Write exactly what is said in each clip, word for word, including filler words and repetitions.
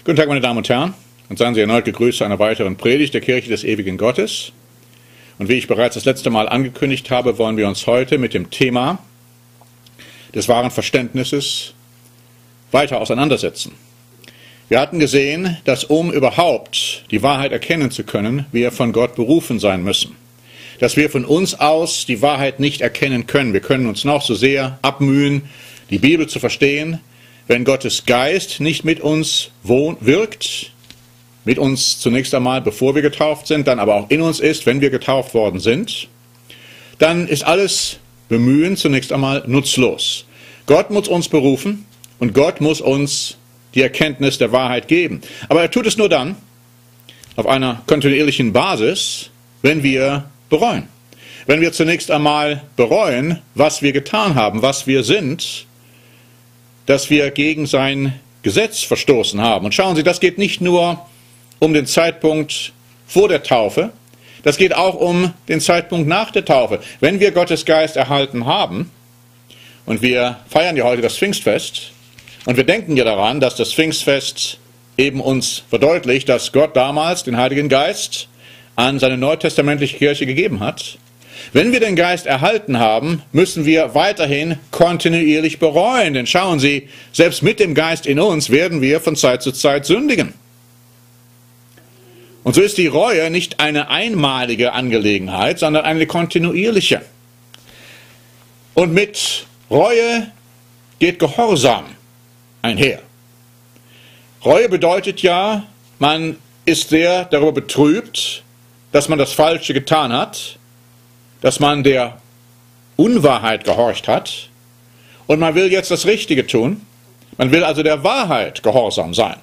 Guten Tag, meine Damen und Herren, und seien Sie erneut gegrüßt zu einer weiteren Predigt der Kirche des ewigen Gottes. Und wie ich bereits das letzte Mal angekündigt habe, wollen wir uns heute mit dem Thema des wahren Verständnisses weiter auseinandersetzen. Wir hatten gesehen, dass um überhaupt die Wahrheit erkennen zu können, wir von Gott berufen sein müssen. Dass wir von uns aus die Wahrheit nicht erkennen können. Wir können uns noch so sehr abmühen, die Bibel zu verstehen, wenn Gottes Geist nicht mit uns wohnt, wirkt, mit uns zunächst einmal, bevor wir getauft sind, dann aber auch in uns ist, wenn wir getauft worden sind, dann ist alles Bemühen zunächst einmal nutzlos. Gott muss uns berufen und Gott muss uns die Erkenntnis der Wahrheit geben. Aber er tut es nur dann, auf einer kontinuierlichen Basis, wenn wir bereuen. Wenn wir zunächst einmal bereuen, was wir getan haben, was wir sind, dass wir gegen sein Gesetz verstoßen haben. Und schauen Sie, das geht nicht nur um den Zeitpunkt vor der Taufe, das geht auch um den Zeitpunkt nach der Taufe. Wenn wir Gottes Geist erhalten haben, und wir feiern ja heute das Pfingstfest, und wir denken ja daran, dass das Pfingstfest eben uns verdeutlicht, dass Gott damals den Heiligen Geist an seine neutestamentliche Kirche gegeben hat. Wenn wir den Geist erhalten haben, müssen wir weiterhin kontinuierlich bereuen. Denn schauen Sie, selbst mit dem Geist in uns werden wir von Zeit zu Zeit sündigen. Und so ist die Reue nicht eine einmalige Angelegenheit, sondern eine kontinuierliche. Und mit Reue geht Gehorsam einher. Reue bedeutet ja, man ist sehr darüber betrübt, dass man das Falsche getan hat, dass man der Unwahrheit gehorcht hat und man will jetzt das Richtige tun. Man will also der Wahrheit gehorsam sein.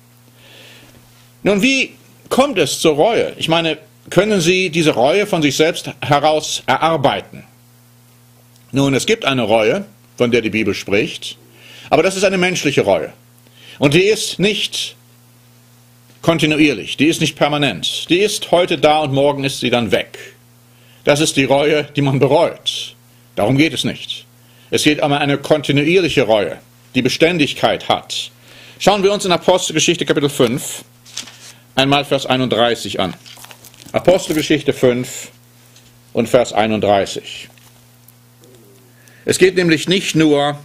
Nun, wie kommt es zur Reue? Ich meine, können Sie diese Reue von sich selbst heraus erarbeiten? Nun, es gibt eine Reue, von der die Bibel spricht, aber das ist eine menschliche Reue. Und die ist nicht kontinuierlich, die ist nicht permanent. Die ist heute da und morgen ist sie dann weg. Das ist die Reue, die man bereut. Darum geht es nicht. Es geht um eine kontinuierliche Reue, die Beständigkeit hat. Schauen wir uns in Apostelgeschichte Kapitel fünf einmal Vers einunddreißig an. Apostelgeschichte fünf und Vers einunddreißig. Es geht nämlich nicht nur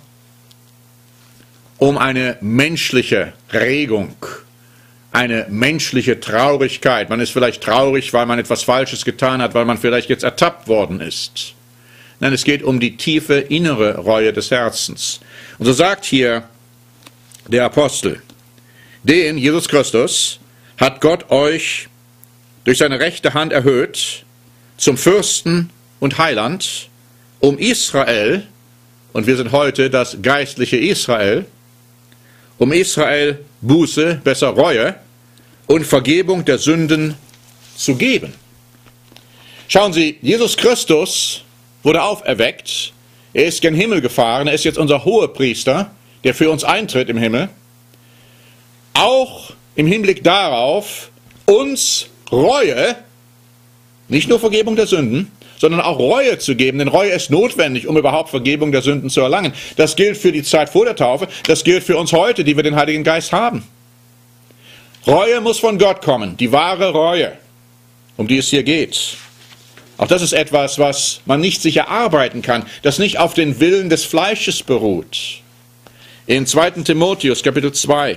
um eine menschliche Regung, eine menschliche Traurigkeit. Man ist vielleicht traurig, weil man etwas Falsches getan hat, weil man vielleicht jetzt ertappt worden ist. Nein, es geht um die tiefe innere Reue des Herzens. Und so sagt hier der Apostel: Den, Jesus Christus, hat Gott euch durch seine rechte Hand erhöht zum Fürsten und Heiland, um Israel, und wir sind heute das geistliche Israel, um Israel Buße, besser Reue und Vergebung der Sünden zu geben. Schauen Sie, Jesus Christus wurde auferweckt, er ist gen Himmel gefahren, er ist jetzt unser Hohepriester, der für uns eintritt im Himmel, auch im Hinblick darauf, uns Reue, nicht nur Vergebung der Sünden, sondern auch Reue zu geben, denn Reue ist notwendig, um überhaupt Vergebung der Sünden zu erlangen. Das gilt für die Zeit vor der Taufe, das gilt für uns heute, die wir den Heiligen Geist haben. Reue muss von Gott kommen, die wahre Reue, um die es hier geht. Auch das ist etwas, was man nicht sich erarbeiten kann, das nicht auf den Willen des Fleisches beruht. In zweiten Timotheus, Kapitel zwei.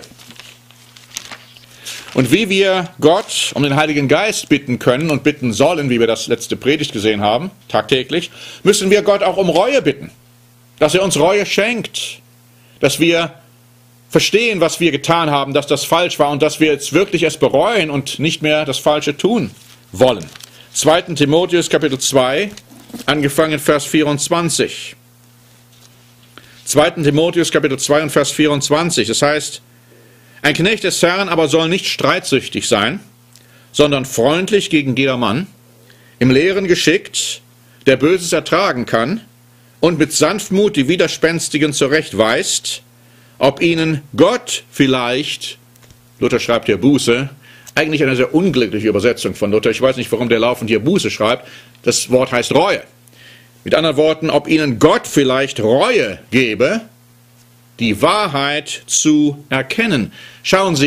Und wie wir Gott um den Heiligen Geist bitten können und bitten sollen, wie wir das letzte Predigt gesehen haben, tagtäglich, müssen wir Gott auch um Reue bitten. Dass er uns Reue schenkt, dass wir verstehen, was wir getan haben, dass das falsch war und dass wir jetzt wirklich es bereuen und nicht mehr das Falsche tun wollen. zweiten Timotheus Kapitel zwei, angefangen Vers vierundzwanzig. zweiten Timotheus Kapitel zwei und Vers vierundzwanzig, das heißt: Ein Knecht des Herrn aber soll nicht streitsüchtig sein, sondern freundlich gegen jedermann, im Lehren geschickt, der Böses ertragen kann und mit Sanftmut die Widerspenstigen zurechtweist, ob ihnen Gott vielleicht, Luther schreibt hier Buße, eigentlich eine sehr unglückliche Übersetzung von Luther, ich weiß nicht, warum der laufend hier Buße schreibt, das Wort heißt Reue. Mit anderen Worten, ob ihnen Gott vielleicht Reue gebe, die Wahrheit zu erkennen. Schauen Sie,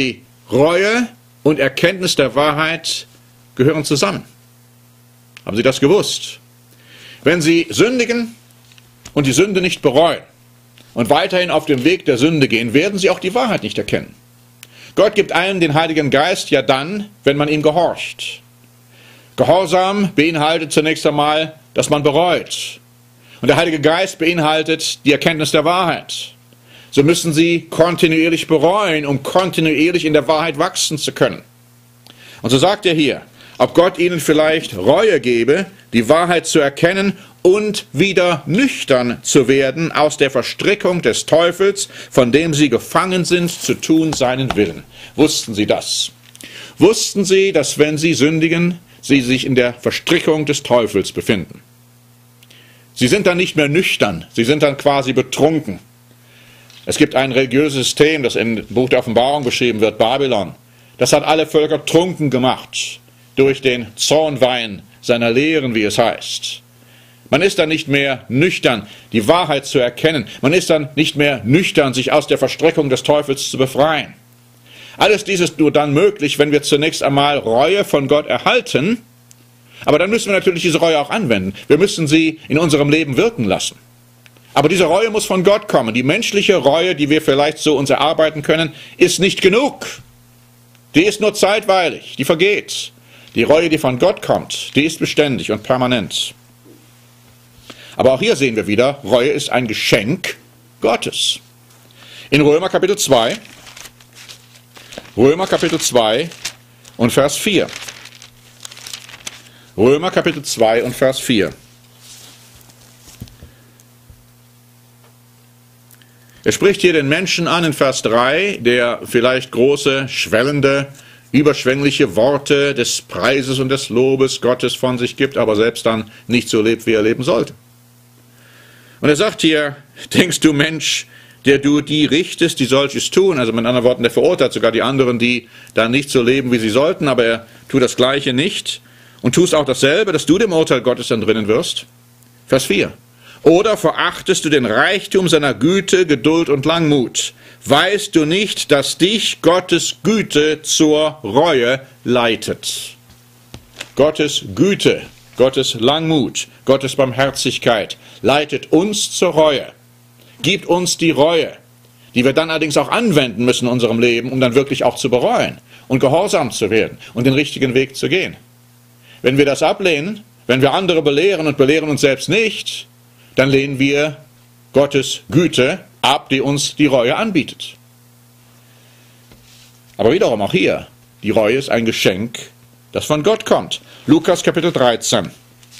Reue und Erkenntnis der Wahrheit gehören zusammen. Haben Sie das gewusst? Wenn Sie sündigen und die Sünde nicht bereuen und weiterhin auf dem Weg der Sünde gehen, werden Sie auch die Wahrheit nicht erkennen. Gott gibt einem den Heiligen Geist ja dann, wenn man ihm gehorcht. Gehorsam beinhaltet zunächst einmal, dass man bereut. Und der Heilige Geist beinhaltet die Erkenntnis der Wahrheit. So müssen Sie kontinuierlich bereuen, um kontinuierlich in der Wahrheit wachsen zu können. Und so sagt er hier, ob Gott Ihnen vielleicht Reue gebe, die Wahrheit zu erkennen und wieder nüchtern zu werden aus der Verstrickung des Teufels, von dem Sie gefangen sind, zu tun seinen Willen. Wussten Sie das? Wussten Sie, dass wenn Sie sündigen, Sie sich in der Verstrickung des Teufels befinden? Sie sind dann nicht mehr nüchtern, Sie sind dann quasi betrunken. Es gibt ein religiöses System, das im Buch der Offenbarung beschrieben wird, Babylon. Das hat alle Völker trunken gemacht, durch den Zornwein seiner Lehren, wie es heißt. Man ist dann nicht mehr nüchtern, die Wahrheit zu erkennen. Man ist dann nicht mehr nüchtern, sich aus der Verstrickung des Teufels zu befreien. Alles dies ist nur dann möglich, wenn wir zunächst einmal Reue von Gott erhalten. Aber dann müssen wir natürlich diese Reue auch anwenden. Wir müssen sie in unserem Leben wirken lassen. Aber diese Reue muss von Gott kommen. Die menschliche Reue, die wir vielleicht so uns erarbeiten können, ist nicht genug. Die ist nur zeitweilig, die vergeht. Die Reue, die von Gott kommt, die ist beständig und permanent. Aber auch hier sehen wir wieder, Reue ist ein Geschenk Gottes. In Römer Kapitel zwei, Römer Kapitel zwei und Vers vier. Römer Kapitel zwei und Vers vier. Er spricht hier den Menschen an in Vers drei, der vielleicht große, schwellende, überschwängliche Worte des Preises und des Lobes Gottes von sich gibt, aber selbst dann nicht so lebt, wie er leben sollte. Und er sagt hier, denkst du Mensch, der du die richtest, die solches tun, also mit anderen Worten, der verurteilt sogar die anderen, die da nicht so leben, wie sie sollten, aber er tut das Gleiche nicht und tust auch dasselbe, dass du dem Urteil Gottes dann drinnen wirst. Vers vier. Oder verachtest du den Reichtum seiner Güte, Geduld und Langmut? Weißt du nicht, dass dich Gottes Güte zur Reue leitet? Gottes Güte, Gottes Langmut, Gottes Barmherzigkeit leitet uns zur Reue, gibt uns die Reue, die wir dann allerdings auch anwenden müssen in unserem Leben, um dann wirklich auch zu bereuen und gehorsam zu werden und den richtigen Weg zu gehen. Wenn wir das ablehnen, wenn wir andere belehren und belehren uns selbst nicht, dann lehnen wir Gottes Güte ab, die uns die Reue anbietet. Aber wiederum auch hier, die Reue ist ein Geschenk, das von Gott kommt. Lukas Kapitel dreizehn.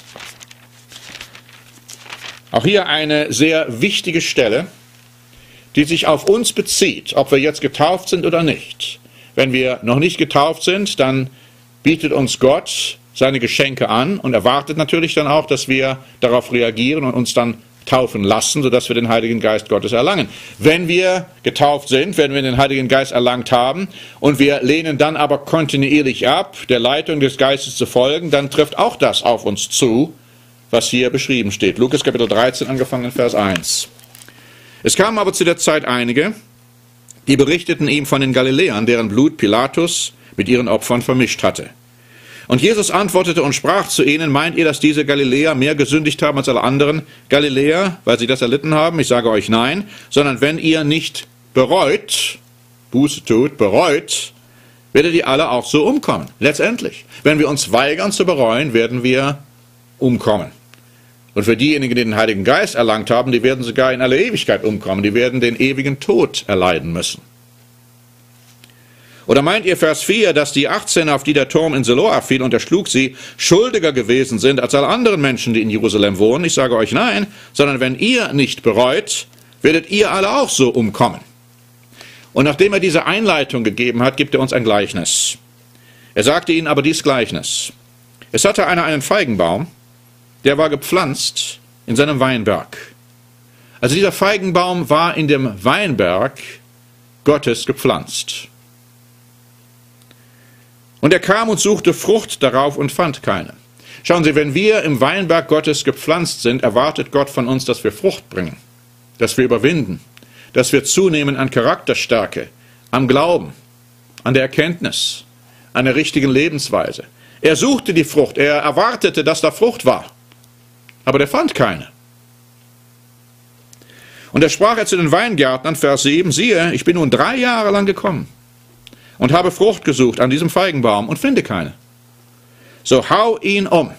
Auch hier eine sehr wichtige Stelle, die sich auf uns bezieht, ob wir jetzt getauft sind oder nicht. Wenn wir noch nicht getauft sind, dann bietet uns Gott seine Geschenke an und erwartet natürlich dann auch, dass wir darauf reagieren und uns dann taufen lassen, sodass wir den Heiligen Geist Gottes erlangen. Wenn wir getauft sind, wenn wir den Heiligen Geist erlangt haben und wir lehnen dann aber kontinuierlich ab, der Leitung des Geistes zu folgen, dann trifft auch das auf uns zu, was hier beschrieben steht. Lukas Kapitel dreizehn, angefangen in Vers eins. Es kamen aber zu der Zeit einige, die berichteten ihm von den Galiläern, deren Blut Pilatus mit ihren Opfern vermischt hatte. Und Jesus antwortete und sprach zu ihnen, meint ihr, dass diese Galiläer mehr gesündigt haben als alle anderen Galiläer, weil sie das erlitten haben? Ich sage euch nein, sondern wenn ihr nicht bereut, Buße tut, bereut, werdet ihr alle auch so umkommen. Letztendlich, wenn wir uns weigern zu bereuen, werden wir umkommen. Und für diejenigen, die den Heiligen Geist erlangt haben, die werden sogar in alle Ewigkeit umkommen, die werden den ewigen Tod erleiden müssen. Oder meint ihr, Vers vier, dass die achtzehn, auf die der Turm in Siloa fiel und erschlug sie, schuldiger gewesen sind als alle anderen Menschen, die in Jerusalem wohnen? Ich sage euch nein, sondern wenn ihr nicht bereut, werdet ihr alle auch so umkommen. Und nachdem er diese Einleitung gegeben hat, gibt er uns ein Gleichnis. Er sagte ihnen aber dies Gleichnis. Es hatte einer einen Feigenbaum, der war gepflanzt in seinem Weinberg. Also dieser Feigenbaum war in dem Weinberg Gottes gepflanzt. Und er kam und suchte Frucht darauf und fand keine. Schauen Sie, wenn wir im Weinberg Gottes gepflanzt sind, erwartet Gott von uns, dass wir Frucht bringen, dass wir überwinden, dass wir zunehmen an Charakterstärke, am Glauben, an der Erkenntnis, an der richtigen Lebensweise. Er suchte die Frucht, er erwartete, dass da Frucht war, aber der fand keine. Und er sprach er zu den Weingärtnern, Vers sieben, siehe, ich bin nun drei Jahre lang gekommen und habe Frucht gesucht an diesem Feigenbaum und finde keine. So hau ihn um.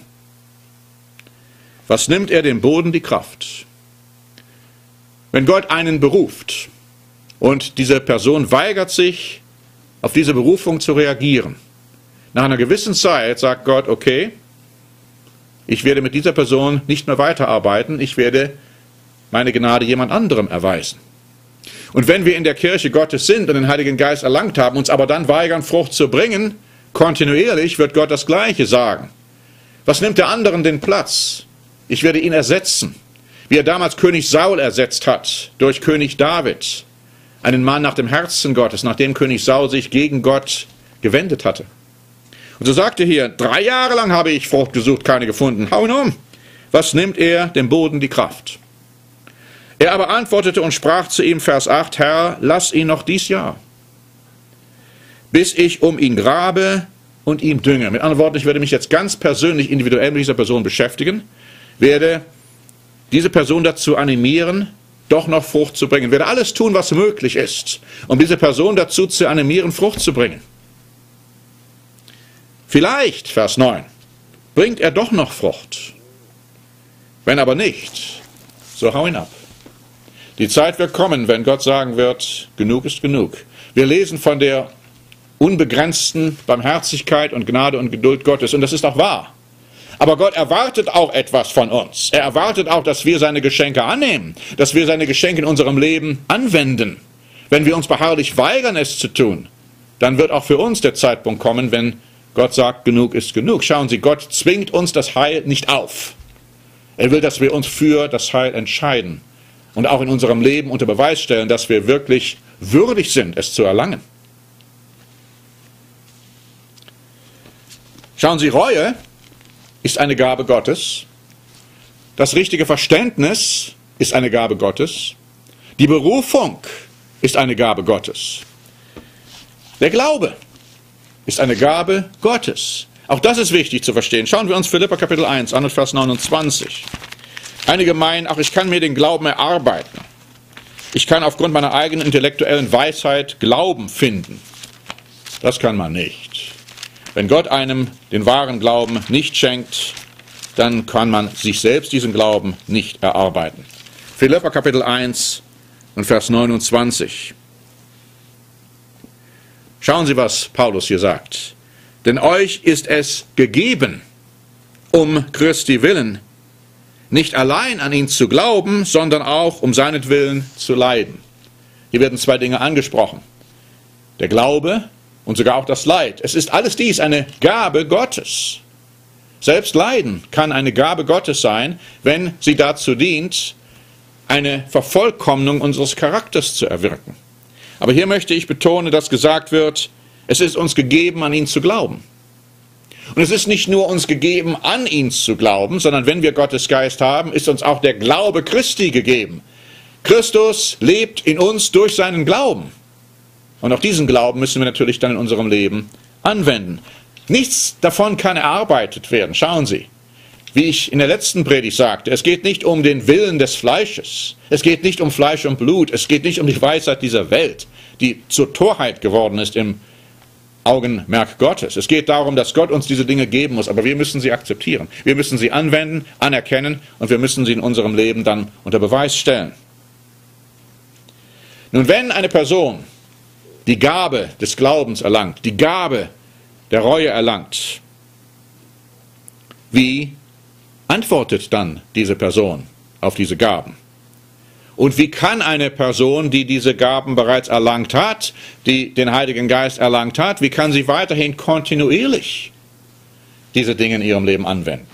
Was nimmt er dem Boden die Kraft? Wenn Gott einen beruft und diese Person weigert sich, auf diese Berufung zu reagieren, nach einer gewissen Zeit sagt Gott, okay, ich werde mit dieser Person nicht mehr weiterarbeiten, ich werde meine Gnade jemand anderem erweisen. Und wenn wir in der Kirche Gottes sind und den Heiligen Geist erlangt haben, uns aber dann weigern, Frucht zu bringen, kontinuierlich wird Gott das Gleiche sagen. Was nimmt der anderen den Platz? Ich werde ihn ersetzen, wie er damals König Saul ersetzt hat, durch König David, einen Mann nach dem Herzen Gottes, nachdem König Saul sich gegen Gott gewendet hatte. Und so sagte hier, drei Jahre lang habe ich Frucht gesucht, keine gefunden. Hau ihn um. Was nimmt er dem Boden die Kraft? Er aber antwortete und sprach zu ihm, Vers acht, Herr, lass ihn noch dies Jahr, bis ich um ihn grabe und ihm dünge. Mit anderen Worten, ich werde mich jetzt ganz persönlich, individuell mit dieser Person beschäftigen, werde diese Person dazu animieren, doch noch Frucht zu bringen. Ich werde alles tun, was möglich ist, um diese Person dazu zu animieren, Frucht zu bringen. Vielleicht, Vers neun, bringt er doch noch Frucht. Wenn aber nicht, so hau ihn ab. Die Zeit wird kommen, wenn Gott sagen wird, genug ist genug. Wir lesen von der unbegrenzten Barmherzigkeit und Gnade und Geduld Gottes, und das ist auch wahr. Aber Gott erwartet auch etwas von uns. Er erwartet auch, dass wir seine Geschenke annehmen, dass wir seine Geschenke in unserem Leben anwenden. Wenn wir uns beharrlich weigern, es zu tun, dann wird auch für uns der Zeitpunkt kommen, wenn Gott sagt, genug ist genug. Schauen Sie, Gott zwingt uns das Heil nicht auf. Er will, dass wir uns für das Heil entscheiden und auch in unserem Leben unter Beweis stellen, dass wir wirklich würdig sind, es zu erlangen. Schauen Sie, Reue ist eine Gabe Gottes. Das richtige Verständnis ist eine Gabe Gottes. Die Berufung ist eine Gabe Gottes. Der Glaube ist eine Gabe Gottes. Auch das ist wichtig zu verstehen. Schauen wir uns Philipper Kapitel eins an und Vers neunundzwanzig. Einige meinen, ach, ich kann mir den Glauben erarbeiten. Ich kann aufgrund meiner eigenen intellektuellen Weisheit Glauben finden. Das kann man nicht. Wenn Gott einem den wahren Glauben nicht schenkt, dann kann man sich selbst diesen Glauben nicht erarbeiten. Philipper Kapitel eins und Vers neunundzwanzig. Schauen Sie, was Paulus hier sagt. Denn euch ist es gegeben, um Christi willen, nicht allein an ihn zu glauben, sondern auch um seinetwillen zu leiden. Hier werden zwei Dinge angesprochen. Der Glaube und sogar auch das Leid. Es ist alles dies eine Gabe Gottes. Selbst Leiden kann eine Gabe Gottes sein, wenn sie dazu dient, eine Vervollkommnung unseres Charakters zu erwirken. Aber hier möchte ich betonen, dass gesagt wird, es ist uns gegeben, an ihn zu glauben. Und es ist nicht nur uns gegeben, an ihn zu glauben, sondern wenn wir Gottes Geist haben, ist uns auch der Glaube Christi gegeben. Christus lebt in uns durch seinen Glauben. Und auch diesen Glauben müssen wir natürlich dann in unserem Leben anwenden. Nichts davon kann erarbeitet werden. Schauen Sie, wie ich in der letzten Predigt sagte, es geht nicht um den Willen des Fleisches. Es geht nicht um Fleisch und Blut. Es geht nicht um die Weisheit dieser Welt, die zur Torheit geworden ist im Augenmerk Gottes. Es geht darum, dass Gott uns diese Dinge geben muss, aber wir müssen sie akzeptieren. Wir müssen sie anwenden, anerkennen und wir müssen sie in unserem Leben dann unter Beweis stellen. Nun, wenn eine Person die Gabe des Glaubens erlangt, die Gabe der Reue erlangt, wie antwortet dann diese Person auf diese Gaben? Und wie kann eine Person, die diese Gaben bereits erlangt hat, die den Heiligen Geist erlangt hat, wie kann sie weiterhin kontinuierlich diese Dinge in ihrem Leben anwenden?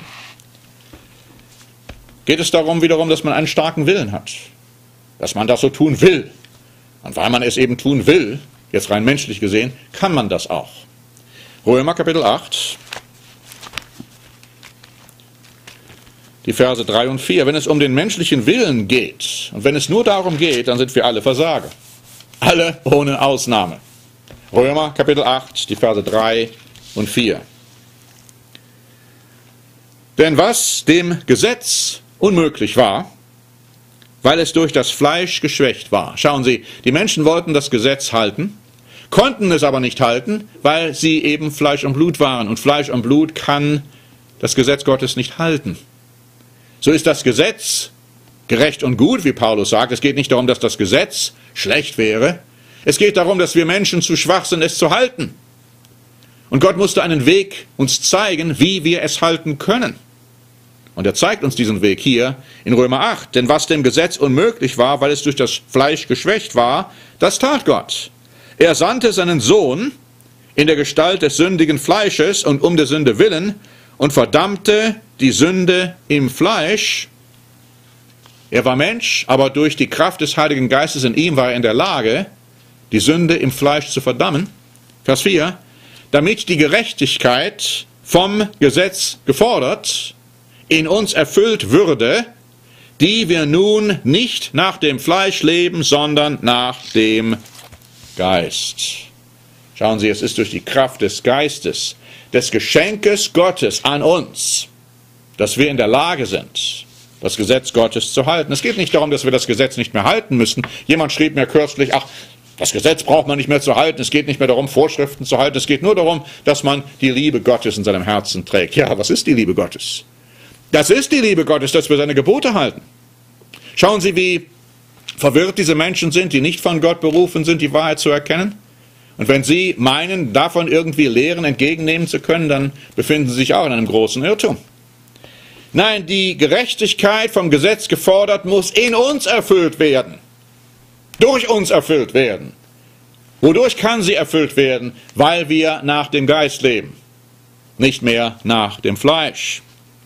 Geht es darum wiederum, dass man einen starken Willen hat, dass man das so tun will. Und weil man es eben tun will, jetzt rein menschlich gesehen, kann man das auch. Römer Kapitel acht, die Verse drei und vier. Wenn es um den menschlichen Willen geht, und wenn es nur darum geht, dann sind wir alle Versager. Alle ohne Ausnahme. Römer Kapitel acht, die Verse drei und vier. Denn was dem Gesetz unmöglich war, weil es durch das Fleisch geschwächt war. Schauen Sie, die Menschen wollten das Gesetz halten, konnten es aber nicht halten, weil sie eben Fleisch und Blut waren. Und Fleisch und Blut kann das Gesetz Gottes nicht halten. So ist das Gesetz gerecht und gut, wie Paulus sagt. Es geht nicht darum, dass das Gesetz schlecht wäre. Es geht darum, dass wir Menschen zu schwach sind, es zu halten. Und Gott musste einen Weg uns zeigen, wie wir es halten können. Und er zeigt uns diesen Weg hier in Römer acht. Denn was dem Gesetz unmöglich war, weil es durch das Fleisch geschwächt war, das tat Gott. Er sandte seinen Sohn in der Gestalt des sündigen Fleisches und um der Sünde willen und verdammte die Sünde im Fleisch. Er war Mensch, aber durch die Kraft des Heiligen Geistes in ihm war er in der Lage, die Sünde im Fleisch zu verdammen. Vers vier. Damit die Gerechtigkeit vom Gesetz gefordert in uns erfüllt würde, die wir nun nicht nach dem Fleisch leben, sondern nach dem Geist. Schauen Sie, es ist durch die Kraft des Geistes, des Geschenkes Gottes an uns, dass wir in der Lage sind, das Gesetz Gottes zu halten. Es geht nicht darum, dass wir das Gesetz nicht mehr halten müssen. Jemand schrieb mir kürzlich, ach, das Gesetz braucht man nicht mehr zu halten, es geht nicht mehr darum, Vorschriften zu halten, es geht nur darum, dass man die Liebe Gottes in seinem Herzen trägt. Ja, was ist die Liebe Gottes? Das ist die Liebe Gottes, dass wir seine Gebote halten. Schauen Sie, wie verwirrt diese Menschen sind, die nicht von Gott berufen sind, die Wahrheit zu erkennen. Und wenn sie meinen, davon irgendwie Lehren entgegennehmen zu können, dann befinden sie sich auch in einem großen Irrtum. Nein, die Gerechtigkeit vom Gesetz gefordert muss in uns erfüllt werden. Durch uns erfüllt werden. Wodurch kann sie erfüllt werden? Weil wir nach dem Geist leben, nicht mehr nach dem Fleisch.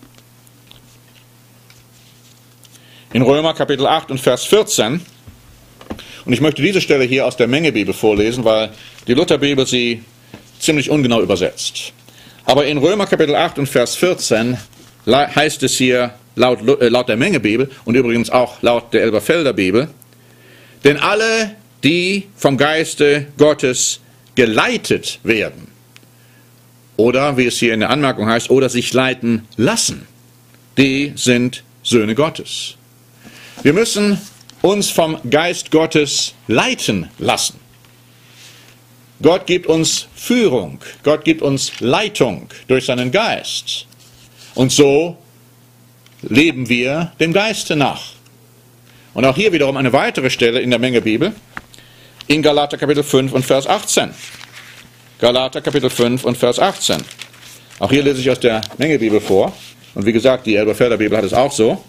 In Römer Kapitel acht und Vers vierzehn, und ich möchte diese Stelle hier aus der Mengebibel vorlesen, weil die Lutherbibel sie ziemlich ungenau übersetzt. Aber in Römer Kapitel acht und Vers vierzehn heißt es hier laut, äh, laut der Mengebibel und übrigens auch laut der Elberfelder Bibel, denn alle, die vom Geiste Gottes geleitet werden, oder wie es hier in der Anmerkung heißt, oder sich leiten lassen, die sind Söhne Gottes. Wir müssen uns vom Geist Gottes leiten lassen. Gott gibt uns Führung, Gott gibt uns Leitung durch seinen Geist. Und so leben wir dem Geiste nach. Und auch hier wiederum eine weitere Stelle in der Mengebibel, in Galater Kapitel fünf und Vers achtzehn. Galater Kapitel fünf und Vers achtzehn. Auch hier lese ich aus der Mengebibel vor. Und wie gesagt, die Elberfelder Bibel hat es auch so.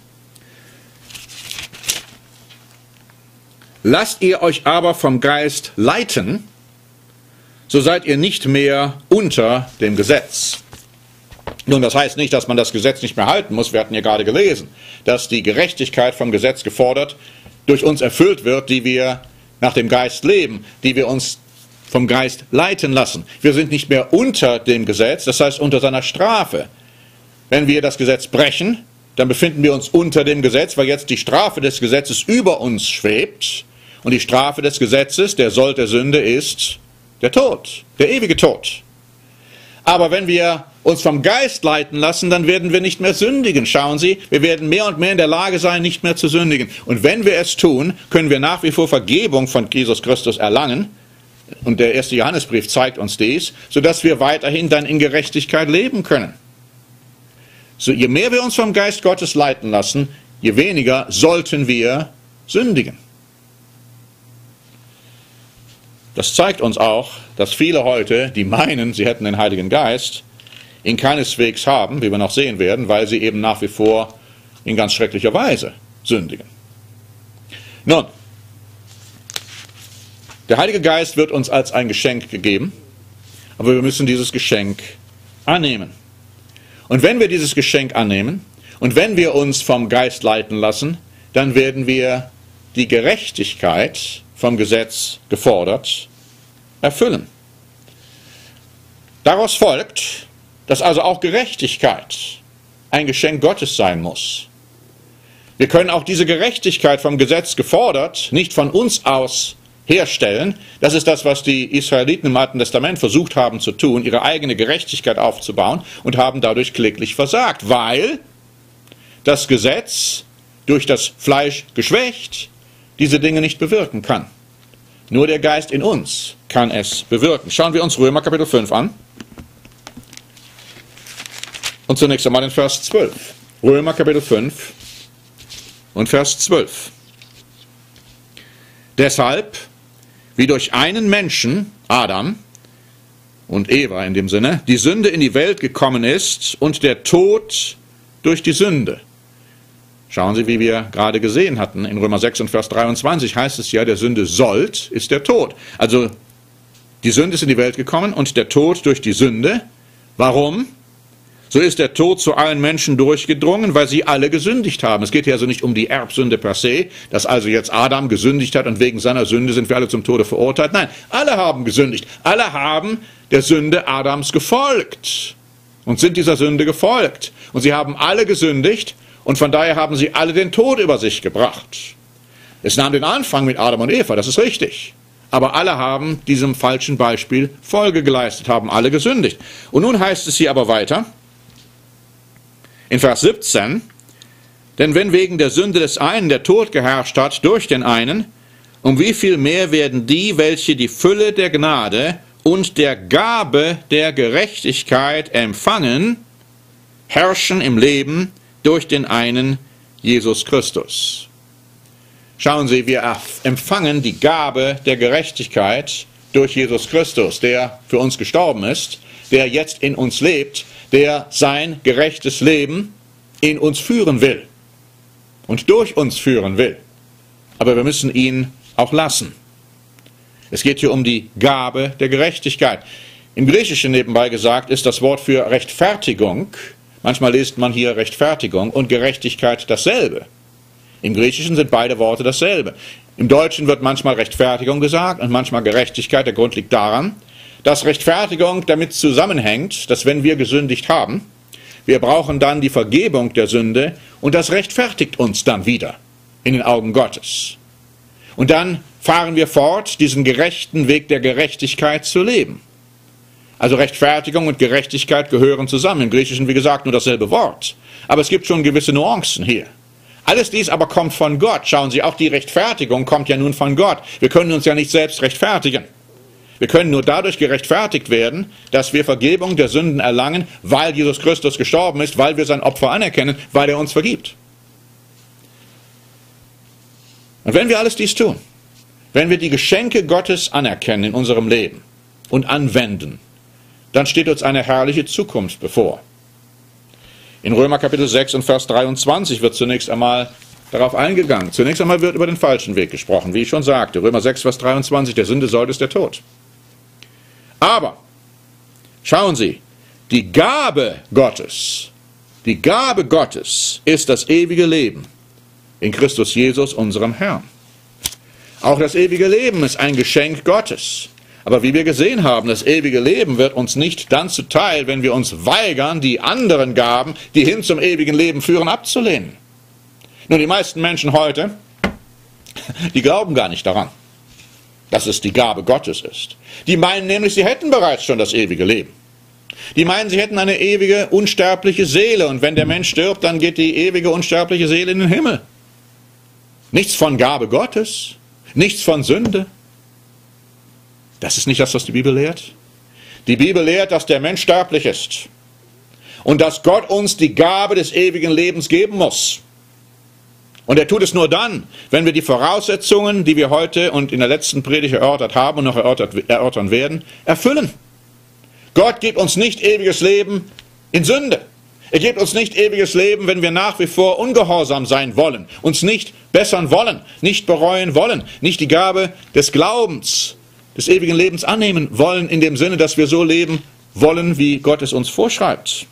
Lasst ihr euch aber vom Geist leiten, so seid ihr nicht mehr unter dem Gesetz. Nun, das heißt nicht, dass man das Gesetz nicht mehr halten muss. Wir hatten ja gerade gelesen, dass die Gerechtigkeit vom Gesetz gefordert durch uns erfüllt wird, die wir nach dem Geist leben, die wir uns vom Geist leiten lassen. Wir sind nicht mehr unter dem Gesetz, das heißt unter seiner Strafe. Wenn wir das Gesetz brechen, dann befinden wir uns unter dem Gesetz, weil jetzt die Strafe des Gesetzes über uns schwebt. Und die Strafe des Gesetzes, der Sold der Sünde, ist der Tod, der ewige Tod. Aber wenn wir uns vom Geist leiten lassen, dann werden wir nicht mehr sündigen. Schauen Sie, wir werden mehr und mehr in der Lage sein, nicht mehr zu sündigen. Und wenn wir es tun, können wir nach wie vor Vergebung von Jesus Christus erlangen. Und der erste Johannesbrief zeigt uns dies, sodass wir weiterhin dann in Gerechtigkeit leben können. So, je mehr wir uns vom Geist Gottes leiten lassen, je weniger sollten wir sündigen. Das zeigt uns auch, dass viele heute, die meinen, sie hätten den Heiligen Geist, ihn keineswegs haben, wie wir noch sehen werden, weil sie eben nach wie vor in ganz schrecklicher Weise sündigen. Nun, der Heilige Geist wird uns als ein Geschenk gegeben, aber wir müssen dieses Geschenk annehmen. Und wenn wir dieses Geschenk annehmen und wenn wir uns vom Geist leiten lassen, dann werden wir die Gerechtigkeit vom Gesetz gefordert erfüllen. Daraus folgt, dass also auch Gerechtigkeit ein Geschenk Gottes sein muss. Wir können auch diese Gerechtigkeit vom Gesetz gefordert nicht von uns aus herstellen. Das ist das, was die Israeliten im Alten Testament versucht haben zu tun, ihre eigene Gerechtigkeit aufzubauen und haben dadurch kläglich versagt, weil das Gesetz durch das Fleisch geschwächt diese Dinge nicht bewirken kann. Nur der Geist in uns kann es bewirken. Schauen wir uns Römer Kapitel fünf an. Und zunächst einmal in Vers zwölf. Römer Kapitel fünf und Vers zwölf. Deshalb, wie durch einen Menschen, Adam und Eva in dem Sinne, die Sünde in die Welt gekommen ist und der Tod durch die Sünde. Schauen Sie, wie wir gerade gesehen hatten, in Römer sechs und Vers dreiundzwanzig heißt es ja, der Sünde Sold ist der Tod. Also die Sünde ist in die Welt gekommen und der Tod durch die Sünde. Warum? So ist der Tod zu allen Menschen durchgedrungen, weil sie alle gesündigt haben. Es geht hier also nicht um die Erbsünde per se, dass also jetzt Adam gesündigt hat und wegen seiner Sünde sind wir alle zum Tode verurteilt. Nein, alle haben gesündigt. Alle haben der Sünde Adams gefolgt und sind dieser Sünde gefolgt. Und sie haben alle gesündigt und von daher haben sie alle den Tod über sich gebracht. Es nahm den Anfang mit Adam und Eva, das ist richtig. Aber alle haben diesem falschen Beispiel Folge geleistet, haben alle gesündigt. Und nun heißt es hier aber weiter, in Vers siebzehn, denn wenn wegen der Sünde des einen der Tod geherrscht hat durch den einen, um wie viel mehr werden die, welche die Fülle der Gnade und der Gabe der Gerechtigkeit empfangen, herrschen im Leben durch den einen Jesus Christus. Schauen Sie, wir empfangen die Gabe der Gerechtigkeit durch Jesus Christus, der für uns gestorben ist, der jetzt in uns lebt, der sein gerechtes Leben in uns führen will und durch uns führen will. Aber wir müssen ihn auch lassen. Es geht hier um die Gabe der Gerechtigkeit. Im Griechischen nebenbei gesagt ist das Wort für Rechtfertigung, manchmal liest man hier Rechtfertigung und Gerechtigkeit dasselbe. Im Griechischen sind beide Worte dasselbe. Im Deutschen wird manchmal Rechtfertigung gesagt und manchmal Gerechtigkeit. Der Grund liegt daran, dass Rechtfertigung damit zusammenhängt, dass wenn wir gesündigt haben, wir brauchen dann die Vergebung der Sünde und das rechtfertigt uns dann wieder in den Augen Gottes. Und dann fahren wir fort, diesen gerechten Weg der Gerechtigkeit zu leben. Also Rechtfertigung und Gerechtigkeit gehören zusammen. Im Griechischen, wie gesagt, nur dasselbe Wort. Aber es gibt schon gewisse Nuancen hier. Alles dies aber kommt von Gott. Schauen Sie, auch die Rechtfertigung kommt ja nun von Gott. Wir können uns ja nicht selbst rechtfertigen. Wir können nur dadurch gerechtfertigt werden, dass wir Vergebung der Sünden erlangen, weil Jesus Christus gestorben ist, weil wir sein Opfer anerkennen, weil er uns vergibt. Und wenn wir alles dies tun, wenn wir die Geschenke Gottes anerkennen in unserem Leben und anwenden, dann steht uns eine herrliche Zukunft bevor. In Römer Kapitel sechs und Vers dreiundzwanzig wird zunächst einmal darauf eingegangen. Zunächst einmal wird über den falschen Weg gesprochen, wie ich schon sagte. Römer sechs, Vers dreiundzwanzig, der Sünde Sold ist der Tod. Aber, schauen Sie, die Gabe Gottes, die Gabe Gottes ist das ewige Leben in Christus Jesus, unserem Herrn. Auch das ewige Leben ist ein Geschenk Gottes. Aber wie wir gesehen haben, das ewige Leben wird uns nicht dann zuteil, wenn wir uns weigern, die anderen Gaben, die hin zum ewigen Leben führen, abzulehnen. Nun, die meisten Menschen heute, die glauben gar nicht daran, dass es die Gabe Gottes ist. Die meinen nämlich, sie hätten bereits schon das ewige Leben. Die meinen, sie hätten eine ewige, unsterbliche Seele und wenn der Mensch stirbt, dann geht die ewige, unsterbliche Seele in den Himmel. Nichts von Gabe Gottes, nichts von Sünde. Das ist nicht das, was die Bibel lehrt. Die Bibel lehrt, dass der Mensch sterblich ist und dass Gott uns die Gabe des ewigen Lebens geben muss. Und er tut es nur dann, wenn wir die Voraussetzungen, die wir heute und in der letzten Predigt erörtert haben und noch erörtert, erörtern werden, erfüllen. Gott gibt uns nicht ewiges Leben in Sünde. Er gibt uns nicht ewiges Leben, wenn wir nach wie vor ungehorsam sein wollen, uns nicht bessern wollen, nicht bereuen wollen, nicht die Gabe des Glaubens, des ewigen Lebens annehmen wollen, in dem Sinne, dass wir so leben wollen, wie Gott es uns vorschreibt.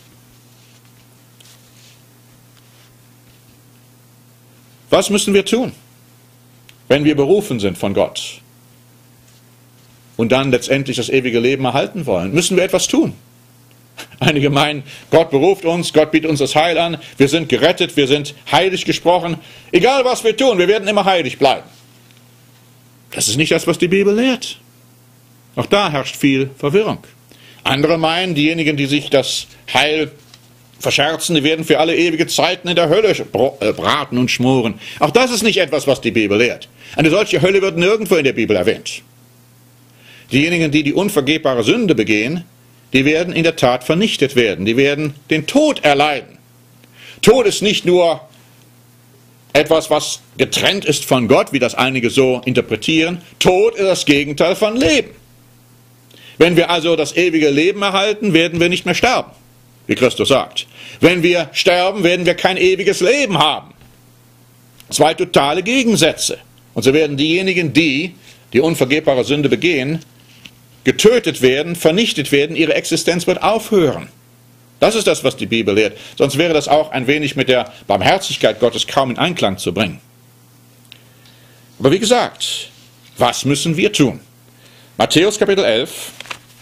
Was müssen wir tun, wenn wir berufen sind von Gott und dann letztendlich das ewige Leben erhalten wollen? Müssen wir etwas tun? Einige meinen, Gott beruft uns, Gott bietet uns das Heil an, wir sind gerettet, wir sind heilig gesprochen. Egal was wir tun, wir werden immer heilig bleiben. Das ist nicht das, was die Bibel lehrt. Auch da herrscht viel Verwirrung. Andere meinen, diejenigen, die sich das Heil verscherzen, die werden für alle ewige Zeiten in der Hölle braten und schmoren. Auch das ist nicht etwas, was die Bibel lehrt. Eine solche Hölle wird nirgendwo in der Bibel erwähnt. Diejenigen, die die unvergebbare Sünde begehen, die werden in der Tat vernichtet werden. Die werden den Tod erleiden. Tod ist nicht nur etwas, was getrennt ist von Gott, wie das einige so interpretieren. Tod ist das Gegenteil von Leben. Wenn wir also das ewige Leben erhalten, werden wir nicht mehr sterben, wie Christus sagt. Wenn wir sterben, werden wir kein ewiges Leben haben. Zwei totale Gegensätze. Und so werden diejenigen, die die unvergebbare Sünde begehen, getötet werden, vernichtet werden, ihre Existenz wird aufhören. Das ist das, was die Bibel lehrt. Sonst wäre das auch ein wenig mit der Barmherzigkeit Gottes kaum in Einklang zu bringen. Aber wie gesagt, was müssen wir tun? Matthäus Kapitel elf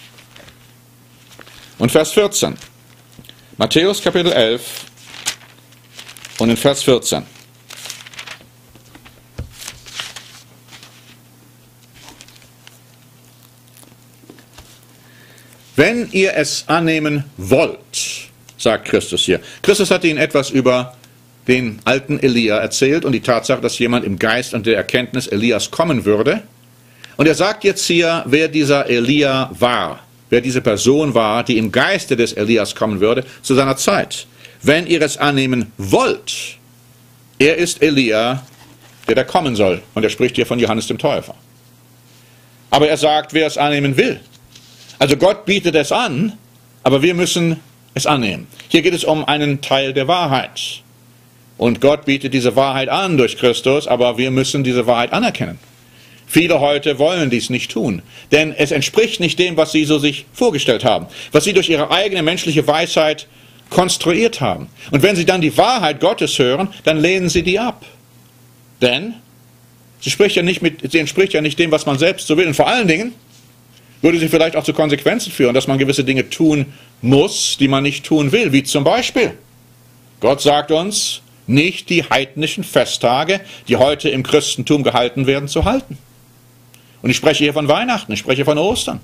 und Vers vierzehn. Matthäus Kapitel elf und in Vers vierzehn. Wenn ihr es annehmen wollt, sagt Christus hier. Christus hatte ihnen etwas über den alten Elia erzählt und die Tatsache, dass jemand im Geist und der Erkenntnis Elias kommen würde. Und er sagt jetzt hier, wer dieser Elia war, wer diese Person war, die im Geiste des Elias kommen würde, zu seiner Zeit. Wenn ihr es annehmen wollt, er ist Elia, der da kommen soll. Und er spricht hier von Johannes dem Täufer. Aber er sagt, wer es annehmen will. Also Gott bietet es an, aber wir müssen es annehmen. Hier geht es um einen Teil der Wahrheit. Und Gott bietet diese Wahrheit an durch Christus, aber wir müssen diese Wahrheit anerkennen. Viele heute wollen dies nicht tun, denn es entspricht nicht dem, was sie so sich vorgestellt haben, was sie durch ihre eigene menschliche Weisheit konstruiert haben. Und wenn sie dann die Wahrheit Gottes hören, dann lehnen sie die ab. Denn sie, spricht ja nicht mit, sie entspricht ja nicht dem, was man selbst so will. Und vor allen Dingen würde sie vielleicht auch zu Konsequenzen führen, dass man gewisse Dinge tun muss, die man nicht tun will. Wie zum Beispiel, Gott sagt uns, nicht die heidnischen Festtage, die heute im Christentum gehalten werden, zu halten. Und ich spreche hier von Weihnachten, ich spreche von Ostern,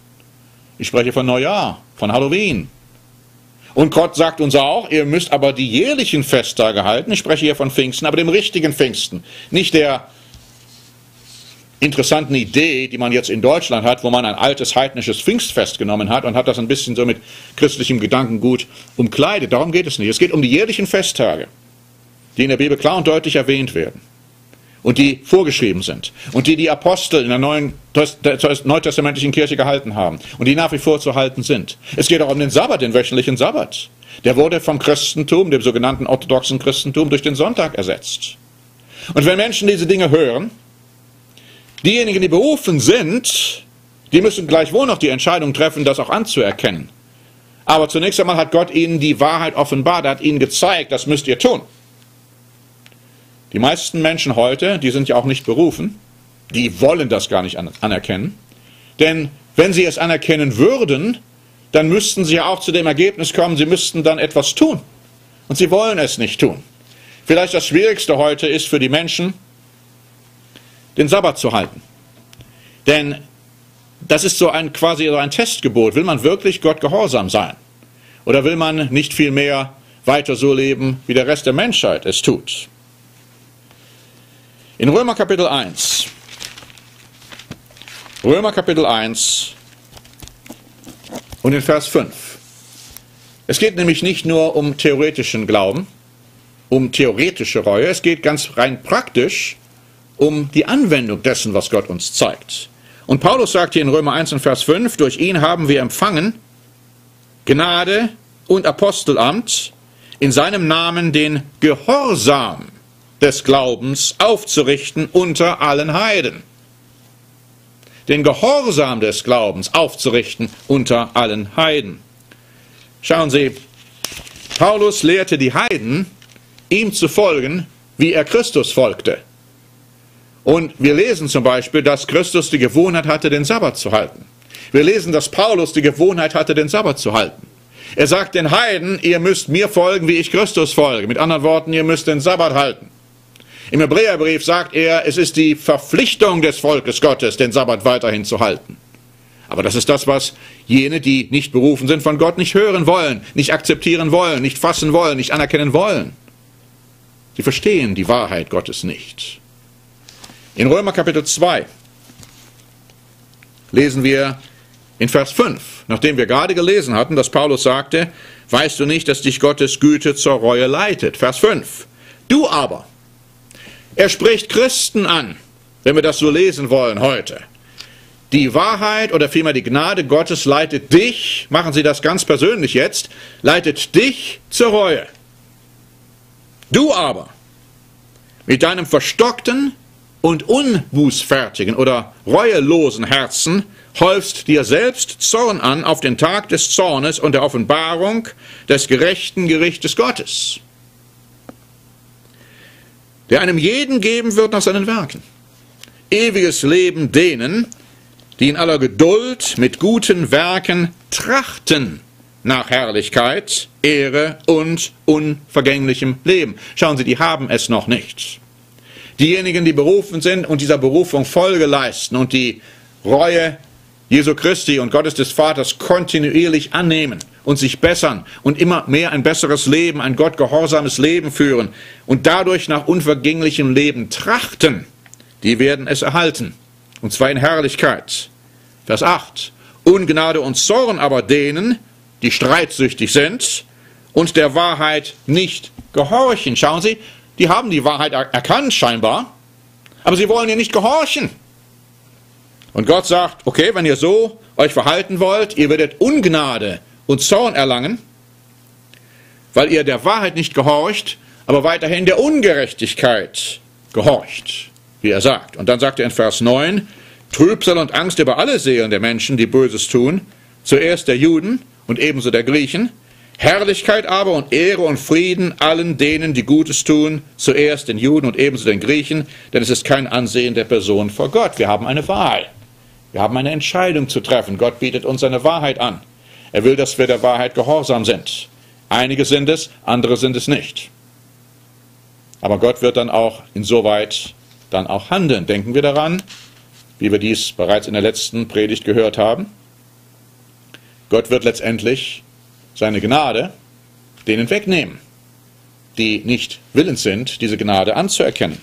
ich spreche von Neujahr, von Halloween. Und Gott sagt uns auch, ihr müsst aber die jährlichen Festtage halten. Ich spreche hier von Pfingsten, aber dem richtigen Pfingsten, nicht der interessanten Idee, die man jetzt in Deutschland hat, wo man ein altes heidnisches Pfingstfest genommen hat und hat das ein bisschen so mit christlichem Gedankengut umkleidet. Darum geht es nicht. Es geht um die jährlichen Festtage, die in der Bibel klar und deutlich erwähnt werden und die vorgeschrieben sind und die die Apostel in der neuen, neutestamentlichen Kirche gehalten haben und die nach wie vor zu halten sind. Es geht auch um den Sabbat, den wöchentlichen Sabbat. Der wurde vom Christentum, dem sogenannten orthodoxen Christentum, durch den Sonntag ersetzt. Und wenn Menschen diese Dinge hören, diejenigen, die berufen sind, die müssen gleichwohl noch die Entscheidung treffen, das auch anzuerkennen. Aber zunächst einmal hat Gott ihnen die Wahrheit offenbart, er hat ihnen gezeigt, das müsst ihr tun. Die meisten Menschen heute, die sind ja auch nicht berufen, die wollen das gar nicht anerkennen. Denn wenn sie es anerkennen würden, dann müssten sie ja auch zu dem Ergebnis kommen, sie müssten dann etwas tun. Und sie wollen es nicht tun. Vielleicht das Schwierigste heute ist für die Menschen, den Sabbat zu halten. Denn das ist so ein quasi so ein Testgebot. Will man wirklich Gott gehorsam sein? Oder will man nicht viel mehr weiter so leben, wie der Rest der Menschheit es tut? In Römer Kapitel eins, Römer Kapitel eins und in Vers fünf. Es geht nämlich nicht nur um theoretischen Glauben, um theoretische Reue, es geht ganz rein praktisch um die Anwendung dessen, was Gott uns zeigt. Und Paulus sagt hier in Römer eins und Vers fünf, durch ihn haben wir empfangen Gnade und Apostelamt, in seinem Namen den Gehorsam des Glaubens aufzurichten unter allen Heiden. Den Gehorsam des Glaubens aufzurichten unter allen Heiden. Schauen Sie, Paulus lehrte die Heiden, ihm zu folgen, wie er Christus folgte. Und wir lesen zum Beispiel, dass Christus die Gewohnheit hatte, den Sabbat zu halten. Wir lesen, dass Paulus die Gewohnheit hatte, den Sabbat zu halten. Er sagt den Heiden, ihr müsst mir folgen, wie ich Christus folge. Mit anderen Worten, ihr müsst den Sabbat halten. Im Hebräerbrief sagt er, es ist die Verpflichtung des Volkes Gottes, den Sabbat weiterhin zu halten. Aber das ist das, was jene, die nicht berufen sind, von Gott nicht hören wollen, nicht akzeptieren wollen, nicht fassen wollen, nicht anerkennen wollen. Sie verstehen die Wahrheit Gottes nicht. In Römer Kapitel zwei lesen wir in Vers fünf, nachdem wir gerade gelesen hatten, dass Paulus sagte, weißt du nicht, dass dich Gottes Güte zur Reue leitet? Vers fünf. Du aber, er spricht Christen an, wenn wir das so lesen wollen heute. Die Wahrheit oder vielmehr die Gnade Gottes leitet dich, machen Sie das ganz persönlich jetzt, leitet dich zur Reue. Du aber, mit deinem verstockten und unbußfertigen oder reuelosen Herzen, häufst dir selbst Zorn an auf den Tag des Zornes und der Offenbarung des gerechten Gerichtes Gottes, der einem jeden geben wird nach seinen Werken. Ewiges Leben denen, die in aller Geduld mit guten Werken trachten nach Herrlichkeit, Ehre und unvergänglichem Leben. Schauen Sie, die haben es noch nicht. Diejenigen, die berufen sind und dieser Berufung Folge leisten und die Reue Jesu Christi und Gottes des Vaters kontinuierlich annehmen und sich bessern und immer mehr ein besseres Leben, ein gottgehorsames Leben führen und dadurch nach unvergänglichem Leben trachten, die werden es erhalten. Und zwar in Herrlichkeit. Vers acht. Ungnade und Zorn aber denen, die streitsüchtig sind und der Wahrheit nicht gehorchen. Schauen Sie, die haben die Wahrheit erkannt scheinbar, aber sie wollen ihr nicht gehorchen. Und Gott sagt, okay, wenn ihr so euch verhalten wollt, ihr werdet Ungnade und Zorn erlangen, weil ihr der Wahrheit nicht gehorcht, aber weiterhin der Ungerechtigkeit gehorcht, wie er sagt. Und dann sagt er in Vers neun, Trübsal und Angst über alle Seelen der Menschen, die Böses tun, zuerst der Juden und ebenso der Griechen, Herrlichkeit aber und Ehre und Frieden allen denen, die Gutes tun, zuerst den Juden und ebenso den Griechen, denn es ist kein Ansehen der Person vor Gott. Wir haben eine Wahl. Wir haben eine Entscheidung zu treffen. Gott bietet uns seine Wahrheit an. Er will, dass wir der Wahrheit gehorsam sind. Einige sind es, andere sind es nicht. Aber Gott wird dann auch insoweit dann auch handeln. Denken wir daran, wie wir dies bereits in der letzten Predigt gehört haben. Gott wird letztendlich seine Gnade denen wegnehmen, die nicht willens sind, diese Gnade anzuerkennen.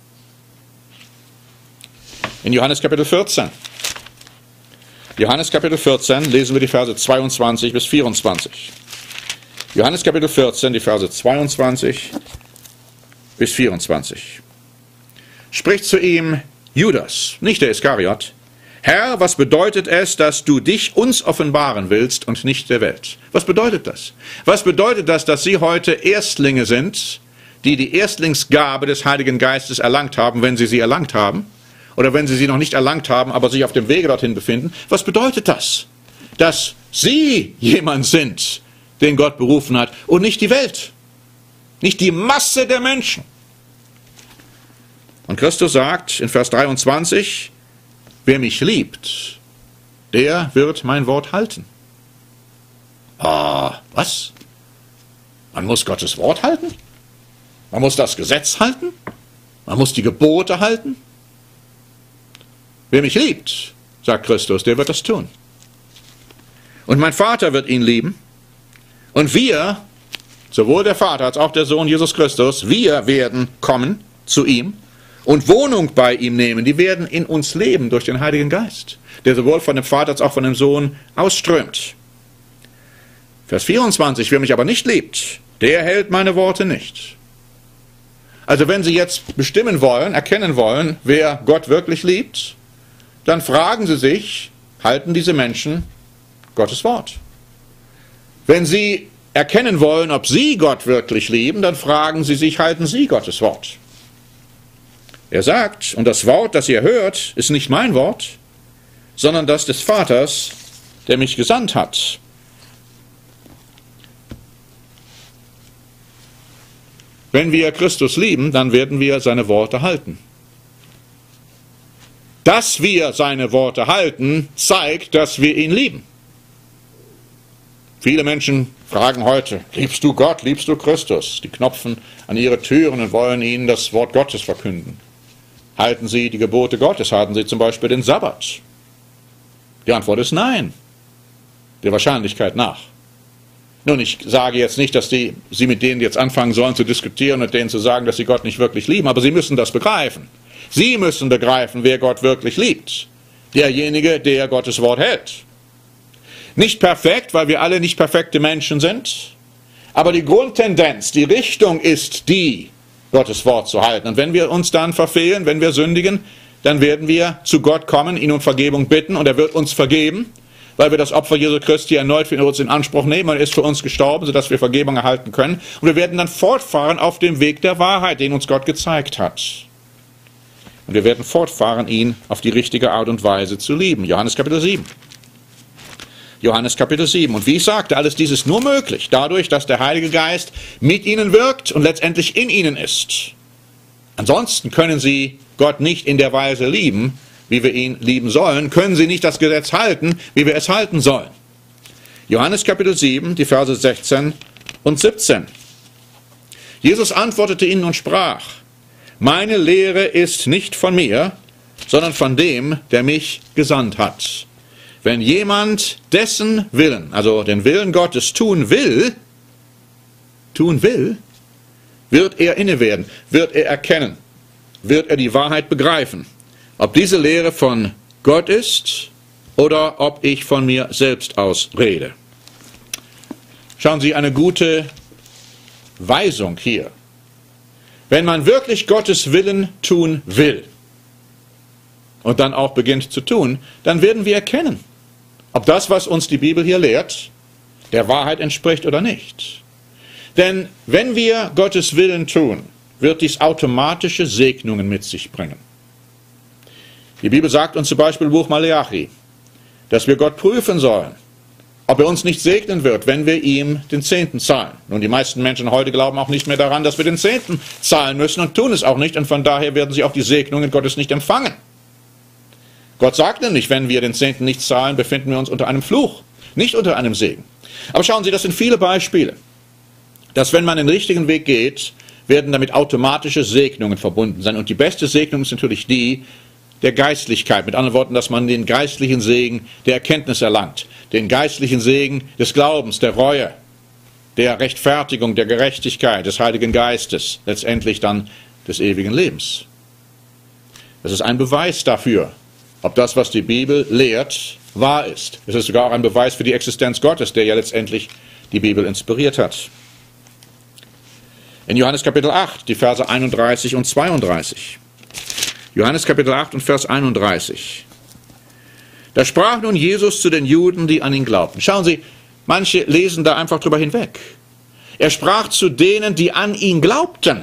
In Johannes Kapitel vierzehn. Johannes Kapitel vierzehn lesen wir die Verse zweiundzwanzig bis vierundzwanzig. Johannes Kapitel vierzehn, die Verse zweiundzwanzig bis vierundzwanzig. Spricht zu ihm Judas, nicht der Iskariot, Herr, was bedeutet es, dass du dich uns offenbaren willst und nicht der Welt? Was bedeutet das? Was bedeutet das, dass Sie heute Erstlinge sind, die die Erstlingsgabe des Heiligen Geistes erlangt haben, wenn Sie sie erlangt haben? Oder wenn Sie sie noch nicht erlangt haben, aber sich auf dem Wege dorthin befinden? Was bedeutet das? Dass Sie jemand sind, den Gott berufen hat und nicht die Welt. Nicht die Masse der Menschen. Und Christus sagt in Vers dreiundzwanzig, wer mich liebt, der wird mein Wort halten. Ah, was? Man muss Gottes Wort halten? Man muss das Gesetz halten? Man muss die Gebote halten? Wer mich liebt, sagt Christus, der wird das tun. Und mein Vater wird ihn lieben. Und wir, sowohl der Vater als auch der Sohn Jesus Christus, wir werden kommen zu ihm und Wohnung bei ihm nehmen. Die werden in uns leben durch den Heiligen Geist, der sowohl von dem Vater als auch von dem Sohn ausströmt. Vers vierundzwanzig, wer mich aber nicht liebt, der hält meine Worte nicht. Also wenn Sie jetzt bestimmen wollen, erkennen wollen, wer Gott wirklich liebt, dann fragen Sie sich, halten diese Menschen Gottes Wort? Wenn Sie erkennen wollen, ob Sie Gott wirklich lieben, dann fragen Sie sich, halten Sie Gottes Wort? Er sagt, und das Wort, das ihr hört, ist nicht mein Wort, sondern das des Vaters, der mich gesandt hat. Wenn wir Christus lieben, dann werden wir seine Worte halten. Dass wir seine Worte halten, zeigt, dass wir ihn lieben. Viele Menschen fragen heute, liebst du Gott, liebst du Christus? Die klopfen an ihre Türen und wollen ihnen das Wort Gottes verkünden. Halten sie die Gebote Gottes? Halten sie zum Beispiel den Sabbat? Die Antwort ist nein, der Wahrscheinlichkeit nach. Nun, ich sage jetzt nicht, dass die, Sie mit denen jetzt anfangen sollen zu diskutieren und denen zu sagen, dass sie Gott nicht wirklich lieben, aber Sie müssen das begreifen. Sie müssen begreifen, wer Gott wirklich liebt. Derjenige, der Gottes Wort hält. Nicht perfekt, weil wir alle nicht perfekte Menschen sind, aber die Grundtendenz, die Richtung ist die, Gottes Wort zu halten. Und wenn wir uns dann verfehlen, wenn wir sündigen, dann werden wir zu Gott kommen, ihn um Vergebung bitten und er wird uns vergeben, weil wir das Opfer Jesu Christi erneut für uns in Anspruch nehmen und er ist für uns gestorben, sodass wir Vergebung erhalten können. Und wir werden dann fortfahren auf dem Weg der Wahrheit, den uns Gott gezeigt hat. Und wir werden fortfahren, ihn auf die richtige Art und Weise zu lieben. Johannes Kapitel sieben. Johannes Kapitel sieben. Und wie ich sagte, alles dies ist nur möglich, dadurch, dass der Heilige Geist mit ihnen wirkt und letztendlich in ihnen ist. Ansonsten können sie Gott nicht in der Weise lieben, wie wir ihn lieben sollen, können sie nicht das Gesetz halten, wie wir es halten sollen. Johannes Kapitel sieben, die Verse sechzehn und siebzehn. Jesus antwortete ihnen und sprach, meine Lehre ist nicht von mir, sondern von dem, der mich gesandt hat. Wenn jemand dessen Willen, also den Willen Gottes tun will, tun will, wird er inne werden, wird er erkennen, wird er die Wahrheit begreifen. Ob diese Lehre von Gott ist oder ob ich von mir selbst aus rede. Schauen Sie, eine gute Weisung hier. Wenn man wirklich Gottes Willen tun will und dann auch beginnt zu tun, dann werden wir erkennen, ob das, was uns die Bibel hier lehrt, der Wahrheit entspricht oder nicht. Denn wenn wir Gottes Willen tun, wird dies automatische Segnungen mit sich bringen. Die Bibel sagt uns zum Beispiel im Buch Maleachi, dass wir Gott prüfen sollen, ob er uns nicht segnen wird, wenn wir ihm den Zehnten zahlen. Nun, die meisten Menschen heute glauben auch nicht mehr daran, dass wir den Zehnten zahlen müssen und tun es auch nicht. Und von daher werden sie auch die Segnungen Gottes nicht empfangen. Gott sagt nämlich, wenn wir den Zehnten nicht zahlen, befinden wir uns unter einem Fluch, nicht unter einem Segen. Aber schauen Sie, das sind viele Beispiele, dass wenn man den richtigen Weg geht, werden damit automatische Segnungen verbunden sein. Und die beste Segnung ist natürlich die der Geistlichkeit. Mit anderen Worten, dass man den geistlichen Segen der Erkenntnis erlangt, den geistlichen Segen des Glaubens, der Reue, der Rechtfertigung, der Gerechtigkeit, des Heiligen Geistes, letztendlich dann des ewigen Lebens. Das ist ein Beweis dafür, ob das, was die Bibel lehrt, wahr ist. Es ist sogar auch ein Beweis für die Existenz Gottes, der ja letztendlich die Bibel inspiriert hat. In Johannes Kapitel acht, die Verse einunddreißig und zweiunddreißig. Johannes Kapitel acht und Vers einunddreißig. Da sprach nun Jesus zu den Juden, die an ihn glaubten. Schauen Sie, manche lesen da einfach drüber hinweg. Er sprach zu denen, die an ihn glaubten.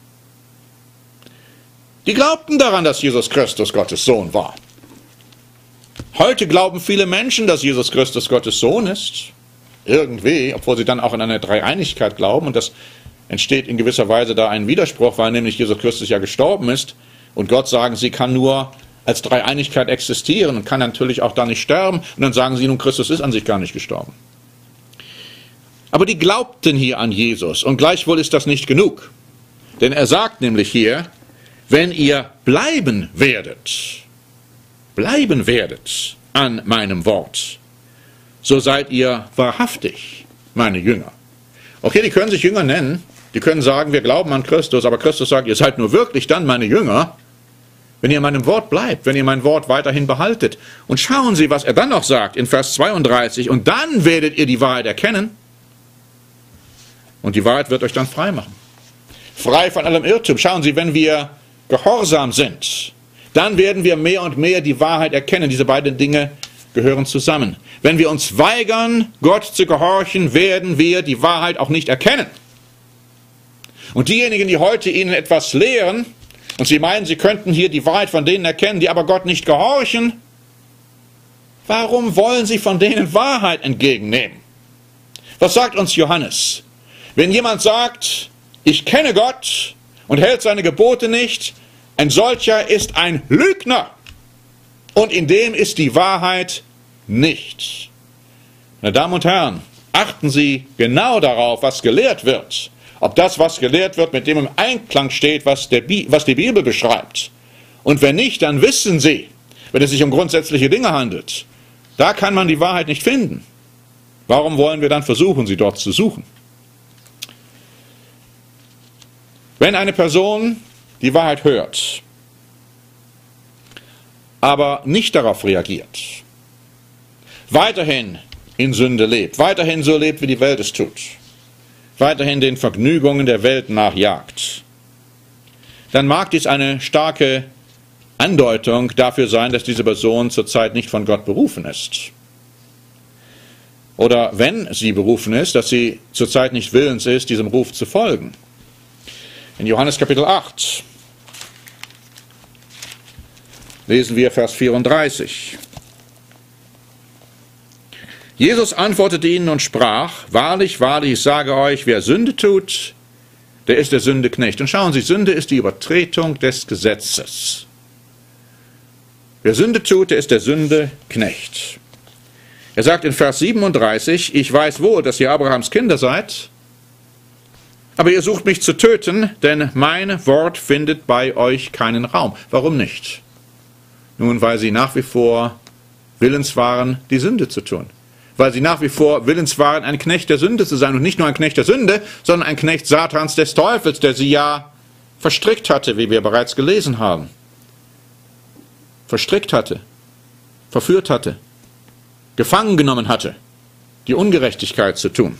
Die glaubten daran, dass Jesus Christus Gottes Sohn war. Heute glauben viele Menschen, dass Jesus Christus Gottes Sohn ist. Irgendwie, obwohl sie dann auch an eine Dreieinigkeit glauben. Und das entsteht in gewisser Weise da ein Widerspruch, weil nämlich Jesus Christus ja gestorben ist. Und Gott, sagen sie, kann nur als Dreieinigkeit existieren und kann natürlich auch da nicht sterben. Und dann sagen sie, nun, Christus ist an sich gar nicht gestorben. Aber die glaubten hier an Jesus. Und gleichwohl ist das nicht genug. Denn er sagt nämlich hier, wenn ihr bleiben werdet, bleiben werdet an meinem Wort, so seid ihr wahrhaftig meine Jünger. Okay, die können sich Jünger nennen, die können sagen, wir glauben an Christus, aber Christus sagt, ihr seid nur wirklich dann meine Jünger, wenn ihr in meinem Wort bleibt, wenn ihr mein Wort weiterhin behaltet. Und schauen Sie, was er dann noch sagt in Vers zweiunddreißig, und dann werdet ihr die Wahrheit erkennen und die Wahrheit wird euch dann frei machen. Frei von allem Irrtum. Schauen Sie, wenn wir gehorsam sind, dann werden wir mehr und mehr die Wahrheit erkennen. Diese beiden Dinge gehören zusammen. Wenn wir uns weigern, Gott zu gehorchen, werden wir die Wahrheit auch nicht erkennen. Und diejenigen, die heute Ihnen etwas lehren, und Sie meinen, Sie könnten hier die Wahrheit von denen erkennen, die aber Gott nicht gehorchen, warum wollen Sie von denen Wahrheit entgegennehmen? Was sagt uns Johannes? Wenn jemand sagt, ich kenne Gott und hält seine Gebote nicht, ein solcher ist ein Lügner und in dem ist die Wahrheit nicht. Meine Damen und Herren, achten Sie genau darauf, was gelehrt wird. Ob das, was gelehrt wird, mit dem im Einklang steht, was, der Bi- was die Bibel beschreibt. Und wenn nicht, dann wissen Sie, wenn es sich um grundsätzliche Dinge handelt, da kann man die Wahrheit nicht finden. Warum wollen wir dann versuchen, sie dort zu suchen? Wenn eine Person die Wahrheit hört, aber nicht darauf reagiert, weiterhin in Sünde lebt, weiterhin so lebt, wie die Welt es tut, weiterhin den Vergnügungen der Welt nachjagt, dann mag dies eine starke Andeutung dafür sein, dass diese Person zurzeit nicht von Gott berufen ist. Oder wenn sie berufen ist, dass sie zurzeit nicht willens ist, diesem Ruf zu folgen. In Johannes Kapitel acht lesen wir Vers vierunddreißig. Jesus antwortete ihnen und sprach, wahrlich, wahrlich, ich sage euch, wer Sünde tut, der ist der Sündeknecht. Und schauen Sie, Sünde ist die Übertretung des Gesetzes. Wer Sünde tut, der ist der Sündeknecht. Er sagt in Vers siebenunddreißig, ich weiß wohl, dass ihr Abrahams Kinder seid, aber ihr sucht mich zu töten, denn mein Wort findet bei euch keinen Raum. Warum nicht? Nun, weil sie nach wie vor willens waren, die Sünde zu tun. Weil sie nach wie vor willens waren, ein Knecht der Sünde zu sein. Und nicht nur ein Knecht der Sünde, sondern ein Knecht Satans des Teufels, der sie ja verstrickt hatte, wie wir bereits gelesen haben. Verstrickt hatte, verführt hatte, gefangen genommen hatte, die Ungerechtigkeit zu tun.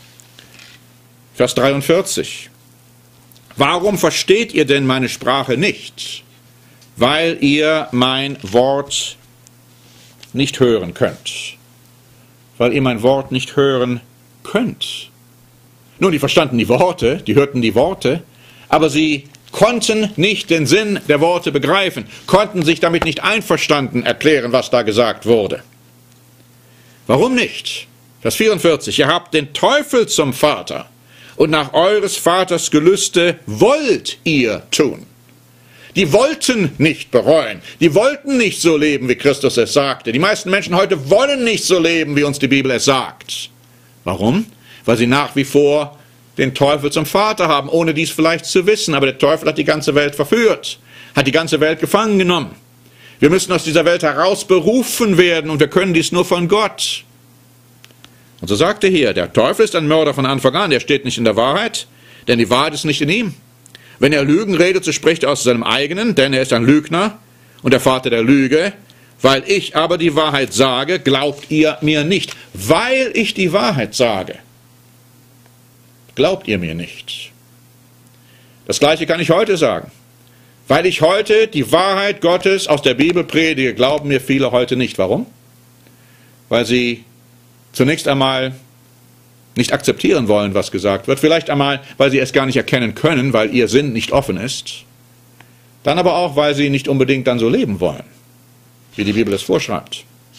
Vers dreiundvierzig. Warum versteht ihr denn meine Sprache nicht? Weil ihr mein Wort nicht hören könnt. Weil ihr mein Wort nicht hören könnt. Nun, die verstanden die Worte, die hörten die Worte, aber sie konnten nicht den Sinn der Worte begreifen, konnten sich damit nicht einverstanden erklären, was da gesagt wurde. Warum nicht? Vers vierundvierzig. Ihr habt den Teufel zum Vater und nach eures Vaters Gelüste wollt ihr tun. Die wollten nicht bereuen. Die wollten nicht so leben, wie Christus es sagte. Die meisten Menschen heute wollen nicht so leben, wie uns die Bibel es sagt. Warum? Weil sie nach wie vor den Teufel zum Vater haben, ohne dies vielleicht zu wissen. Aber der Teufel hat die ganze Welt verführt, hat die ganze Welt gefangen genommen. Wir müssen aus dieser Welt heraus berufen werden und wir können dies nur von Gott. Und so sagt er hier, der Teufel ist ein Mörder von Anfang an, er steht nicht in der Wahrheit, denn die Wahrheit ist nicht in ihm. Wenn er Lügen redet, so spricht er aus seinem eigenen, denn er ist ein Lügner und der Vater der Lüge. Weil ich aber die Wahrheit sage, glaubt ihr mir nicht. Weil ich die Wahrheit sage, glaubt ihr mir nicht. Das Gleiche kann ich heute sagen. Weil ich heute die Wahrheit Gottes aus der Bibel predige, glauben mir viele heute nicht. Warum? Weil sie zunächst einmal nicht akzeptieren wollen, was gesagt wird. Vielleicht einmal, weil sie es gar nicht erkennen können, weil ihr Sinn nicht offen ist. Dann aber auch, weil sie nicht unbedingt dann so leben wollen, wie die Bibel es vorschreibt.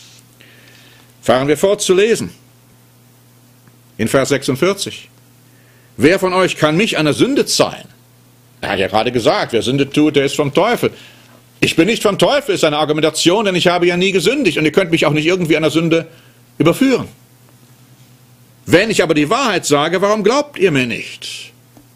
Fahren wir fort zu lesen. In Vers sechsundvierzig. Wer von euch kann mich an der Sünde zeihen? Er hat ja gerade gesagt, wer Sünde tut, der ist vom Teufel. Ich bin nicht vom Teufel, ist eine Argumentation, denn ich habe ja nie gesündigt und ihr könnt mich auch nicht irgendwie an der Sünde überführen. Wenn ich aber die Wahrheit sage, warum glaubt ihr mir nicht?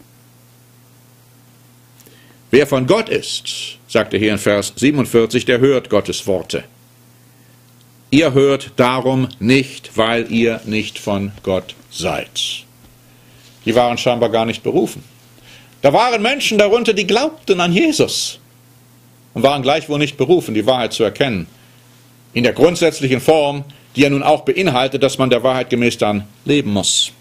Wer von Gott ist, sagt er hier in Vers siebenundvierzig, der hört Gottes Worte. Ihr hört darum nicht, weil ihr nicht von Gott seid. Die waren scheinbar gar nicht berufen. Da waren Menschen darunter, die glaubten an Jesus und waren gleichwohl nicht berufen, die Wahrheit zu erkennen. In der grundsätzlichen Form, die ja nun auch beinhaltet, dass man der Wahrheit gemäß dann leben muss.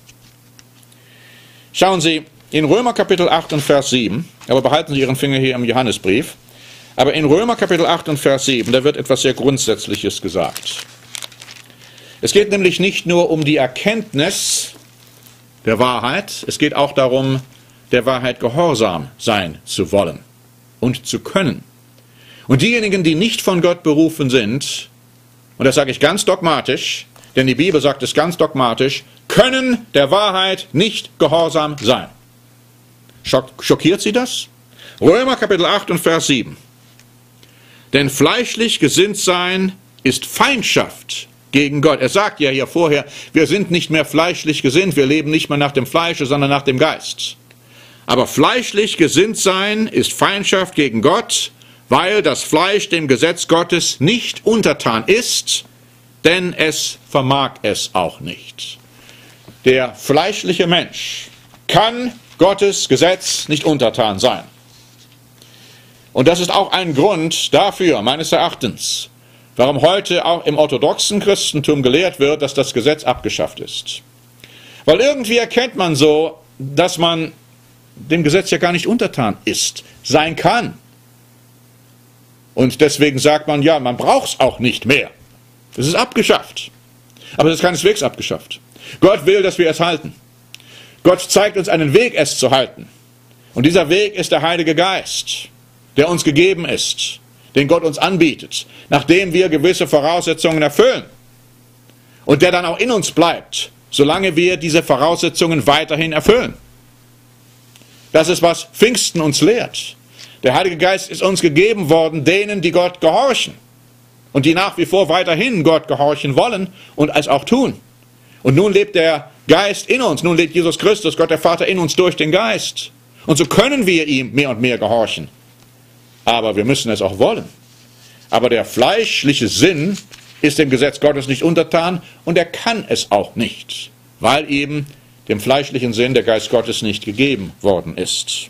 Schauen Sie, in Römer Kapitel acht und Vers sieben, aber behalten Sie Ihren Finger hier im Johannesbrief, aber in Römer Kapitel acht und Vers sieben, da wird etwas sehr Grundsätzliches gesagt. Es geht nämlich nicht nur um die Erkenntnis der Wahrheit, es geht auch darum, der Wahrheit gehorsam sein zu wollen und zu können. Und diejenigen, die nicht von Gott berufen sind, und das sage ich ganz dogmatisch, denn die Bibel sagt es ganz dogmatisch, können der Wahrheit nicht gehorsam sein. Schock, schockiert Sie das? Römer Kapitel acht und Vers sieben. Denn fleischlich gesinnt sein ist Feindschaft gegen Gott. Er sagt ja hier vorher, wir sind nicht mehr fleischlich gesinnt, wir leben nicht mehr nach dem Fleische, sondern nach dem Geist. Aber fleischlich gesinnt sein ist Feindschaft gegen Gott, weil das Fleisch dem Gesetz Gottes nicht untertan ist, denn es vermag es auch nicht. Der fleischliche Mensch kann Gottes Gesetz nicht untertan sein. Und das ist auch ein Grund dafür, meines Erachtens, warum heute auch im orthodoxen Christentum gelehrt wird, dass das Gesetz abgeschafft ist. Weil irgendwie erkennt man so, dass man dem Gesetz ja gar nicht untertan ist, sein kann. Und deswegen sagt man, ja, man braucht es auch nicht mehr. Es ist abgeschafft. Aber es ist keineswegs abgeschafft. Gott will, dass wir es halten. Gott zeigt uns einen Weg, es zu halten. Und dieser Weg ist der Heilige Geist, der uns gegeben ist, den Gott uns anbietet, nachdem wir gewisse Voraussetzungen erfüllen. Und der dann auch in uns bleibt, solange wir diese Voraussetzungen weiterhin erfüllen. Das ist, was Pfingsten uns lehrt. Der Heilige Geist ist uns gegeben worden, denen, die Gott gehorchen. Und die nach wie vor weiterhin Gott gehorchen wollen und es auch tun. Und nun lebt der Geist in uns, nun lebt Jesus Christus, Gott der Vater, in uns durch den Geist. Und so können wir ihm mehr und mehr gehorchen. Aber wir müssen es auch wollen. Aber der fleischliche Sinn ist dem Gesetz Gottes nicht untertan und er kann es auch nicht, weil eben dem fleischlichen Sinn der Geist Gottes nicht gegeben worden ist.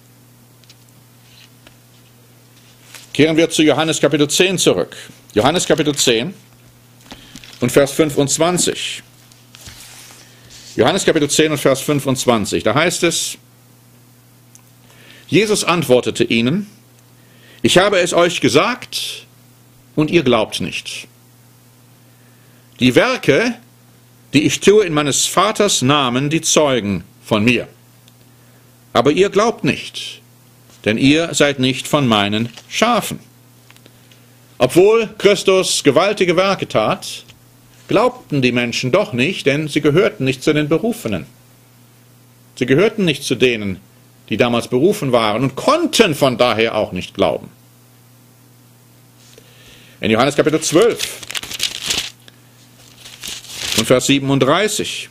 Kehren wir zu Johannes Kapitel zehn zurück. Johannes Kapitel zehn und Vers fünfundzwanzig. Johannes Kapitel zehn und Vers fünfundzwanzig. Da heißt es, Jesus antwortete ihnen, ich habe es euch gesagt und ihr glaubt nicht. Die Werke, die ich tue in meines Vaters Namen, die zeugen von mir. Aber ihr glaubt nicht, denn ihr seid nicht von meinen Schafen. Obwohl Christus gewaltige Werke tat, glaubten die Menschen doch nicht, denn sie gehörten nicht zu den Berufenen. Sie gehörten nicht zu denen, die damals berufen waren und konnten von daher auch nicht glauben. In Johannes Kapitel zwölf und Vers siebenunddreißig.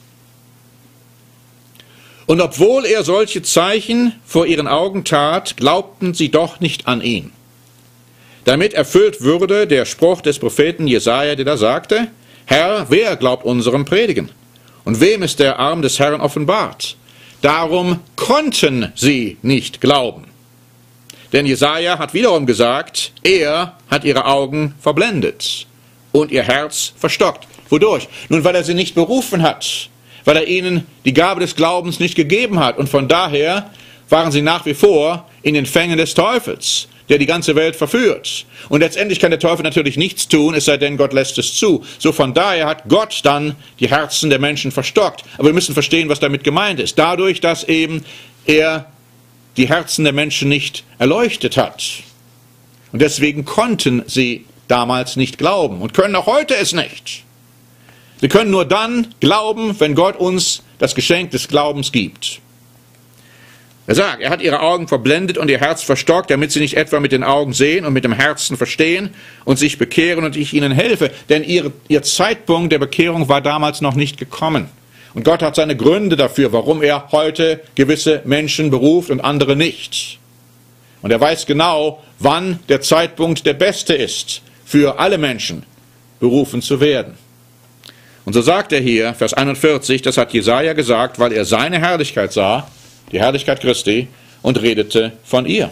Und obwohl er solche Zeichen vor ihren Augen tat, glaubten sie doch nicht an ihn. Damit erfüllt würde der Spruch des Propheten Jesaja, der da sagte, Herr, wer glaubt unserem Predigen? Und wem ist der Arm des Herrn offenbart? Darum konnten sie nicht glauben. Denn Jesaja hat wiederum gesagt, er hat ihre Augen verblendet und ihr Herz verstockt. Wodurch? Nun, weil er sie nicht berufen hat, weil er ihnen die Gabe des Glaubens nicht gegeben hat. Und von daher waren sie nach wie vor in den Fängen des Teufels, der die ganze Welt verführt. Und letztendlich kann der Teufel natürlich nichts tun, es sei denn, Gott lässt es zu. So von daher hat Gott dann die Herzen der Menschen verstockt. Aber wir müssen verstehen, was damit gemeint ist. Dadurch, dass eben er die Herzen der Menschen nicht erleuchtet hat. Und deswegen konnten sie damals nicht glauben und können auch heute es nicht. Sie können nur dann glauben, wenn Gott uns das Geschenk des Glaubens gibt. Er sagt, er hat ihre Augen verblendet und ihr Herz verstockt, damit sie nicht etwa mit den Augen sehen und mit dem Herzen verstehen und sich bekehren und ich ihnen helfe. Denn ihr, ihr Zeitpunkt der Bekehrung war damals noch nicht gekommen. Und Gott hat seine Gründe dafür, warum er heute gewisse Menschen beruft und andere nicht. Und er weiß genau, wann der Zeitpunkt der beste ist, für alle Menschen berufen zu werden. Und so sagt er hier, Vers einundvierzig, das hat Jesaja gesagt, weil er seine Herrlichkeit sah, die Herrlichkeit Christi, und redete von ihr.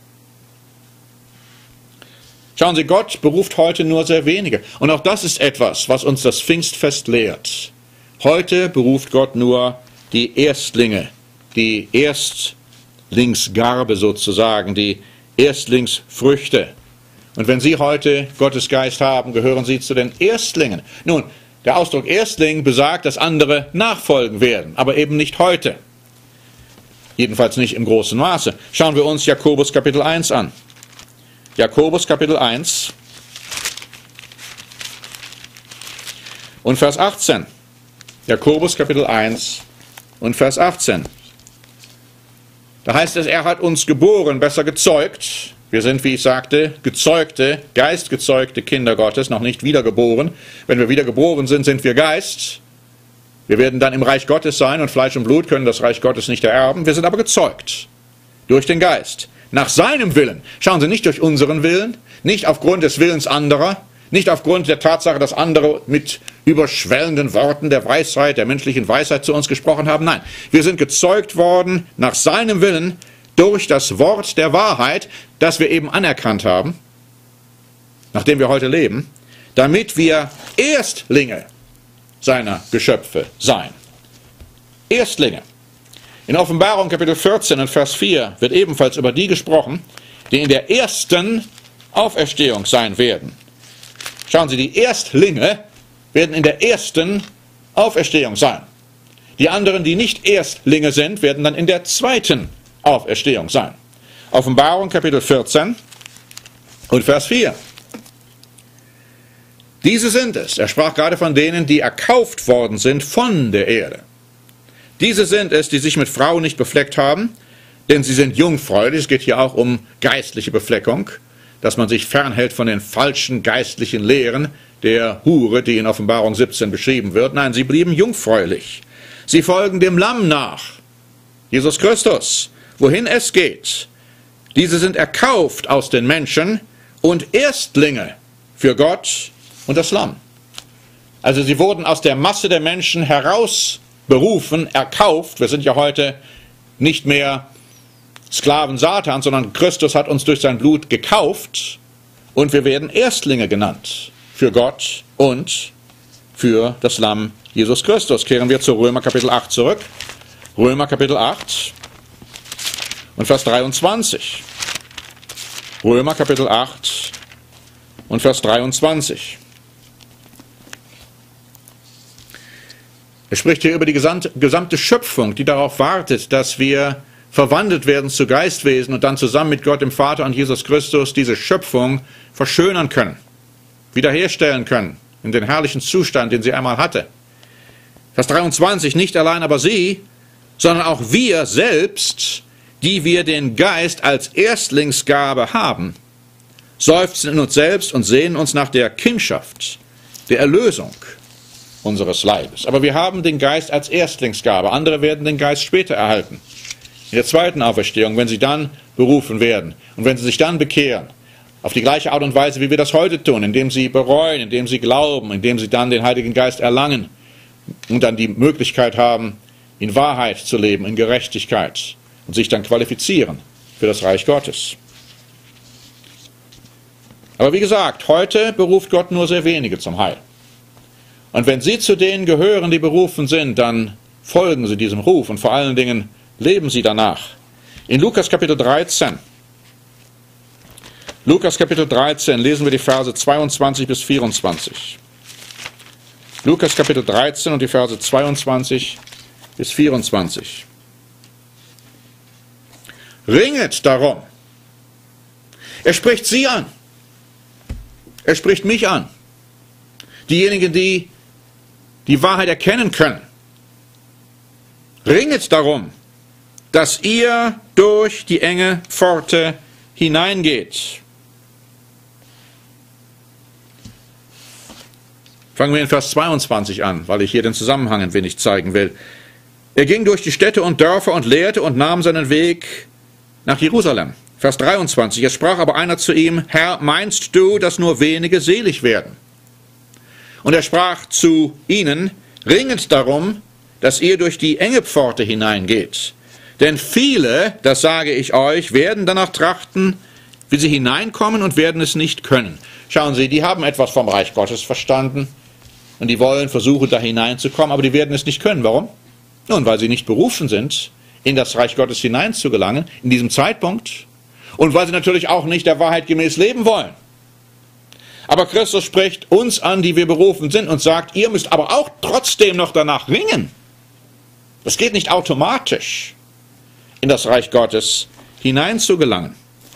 Schauen Sie, Gott beruft heute nur sehr wenige. Und auch das ist etwas, was uns das Pfingstfest lehrt. Heute beruft Gott nur die Erstlinge, die Erstlingsgarbe sozusagen, die Erstlingsfrüchte. Und wenn Sie heute Gottes Geist haben, gehören Sie zu den Erstlingen. Nun, der Ausdruck Erstling besagt, dass andere nachfolgen werden, aber eben nicht heute. Jedenfalls nicht im großen Maße. Schauen wir uns Jakobus Kapitel eins an. Jakobus Kapitel eins und Vers achtzehn. Jakobus Kapitel eins und Vers achtzehn. Da heißt es, er hat uns geboren, besser gezeugt, Wir sind, wie ich sagte, gezeugte, geistgezeugte Kinder Gottes, noch nicht wiedergeboren. Wenn wir wiedergeboren sind, sind wir Geist. Wir werden dann im Reich Gottes sein und Fleisch und Blut können das Reich Gottes nicht ererben. Wir sind aber gezeugt durch den Geist, nach seinem Willen. Schauen Sie, nicht durch unseren Willen, nicht aufgrund des Willens anderer, nicht aufgrund der Tatsache, dass andere mit überschwellenden Worten der Weisheit, der menschlichen Weisheit zu uns gesprochen haben. Nein, wir sind gezeugt worden nach seinem Willen durch das Wort der Wahrheit, das wir eben anerkannt haben, nachdem wir heute leben, damit wir Erstlinge seiner Geschöpfe sein. Erstlinge. In Offenbarung Kapitel vierzehn und Vers vier wird ebenfalls über die gesprochen, die in der ersten Auferstehung sein werden. Schauen Sie, die Erstlinge werden in der ersten Auferstehung sein. Die anderen, die nicht Erstlinge sind, werden dann in der zweiten Auferstehung sein. Offenbarung Kapitel vierzehn und Vers vier. Diese sind es, er sprach gerade von denen, die erkauft worden sind von der Erde. Diese sind es, die sich mit Frauen nicht befleckt haben, denn sie sind jungfräulich. Es geht hier auch um geistliche Befleckung, dass man sich fernhält von den falschen geistlichen Lehren der Hure, die in Offenbarung siebzehn beschrieben wird. Nein, sie blieben jungfräulich. Sie folgen dem Lamm nach, Jesus Christus, wohin es geht. Diese sind erkauft aus den Menschen und Erstlinge für Gott und das Lamm. Also sie wurden aus der Masse der Menschen herausberufen, erkauft. Wir sind ja heute nicht mehr Sklaven Satans, sondern Christus hat uns durch sein Blut gekauft und wir werden Erstlinge genannt für Gott und für das Lamm Jesus Christus. Kehren wir zu Römer Kapitel acht zurück. Römer Kapitel acht und Vers dreiundzwanzig. Römer Kapitel acht und Vers dreiundzwanzig. Er spricht hier über die gesamte, gesamte Schöpfung, die darauf wartet, dass wir verwandelt werden zu Geistwesen und dann zusammen mit Gott dem Vater und Jesus Christus diese Schöpfung verschönern können, wiederherstellen können in den herrlichen Zustand, den sie einmal hatte. Vers dreiundzwanzig, nicht allein aber sie, sondern auch wir selbst, die wir den Geist als Erstlingsgabe haben, seufzen in uns selbst und sehnen uns nach der Kindschaft, der Erlösung unseres Leibes. Aber wir haben den Geist als Erstlingsgabe. Andere werden den Geist später erhalten. In der zweiten Auferstehung, wenn sie dann berufen werden und wenn sie sich dann bekehren, auf die gleiche Art und Weise, wie wir das heute tun, indem sie bereuen, indem sie glauben, indem sie dann den Heiligen Geist erlangen und dann die Möglichkeit haben, in Wahrheit zu leben, in Gerechtigkeit und sich dann qualifizieren für das Reich Gottes. Aber wie gesagt, heute beruft Gott nur sehr wenige zum Heil. Und wenn Sie zu denen gehören, die berufen sind, dann folgen Sie diesem Ruf und vor allen Dingen leben Sie danach. In Lukas Kapitel dreizehn, Lukas Kapitel dreizehn lesen wir die Verse zweiundzwanzig bis vierundzwanzig. Lukas Kapitel dreizehn und die Verse zweiundzwanzig bis vierundzwanzig. Ringet darum. Er spricht Sie an. Er spricht mich an. Diejenigen, die die Wahrheit erkennen können. Ringet darum, dass ihr durch die enge Pforte hineingeht. Fangen wir in Vers zweiundzwanzig an, weil ich hier den Zusammenhang ein wenig zeigen will. Er ging durch die Städte und Dörfer und lehrte und nahm seinen Weg nach Jerusalem. Vers dreiundzwanzig. Es sprach aber einer zu ihm: Herr, meinst du, dass nur wenige selig werden? Und er sprach zu ihnen: Ringet darum, dass ihr durch die enge Pforte hineingeht. Denn viele, das sage ich euch, werden danach trachten, wie sie hineinkommen und werden es nicht können. Schauen Sie, die haben etwas vom Reich Gottes verstanden und die wollen versuchen, da hineinzukommen, aber die werden es nicht können. Warum? Nun, weil sie nicht berufen sind, in das Reich Gottes hineinzugelangen, in diesem Zeitpunkt, und weil sie natürlich auch nicht der Wahrheit gemäß leben wollen. Aber Christus spricht uns an, die wir berufen sind, und sagt, ihr müsst aber auch trotzdem noch danach ringen. Das geht nicht automatisch, in das Reich Gottes hineinzugelangen.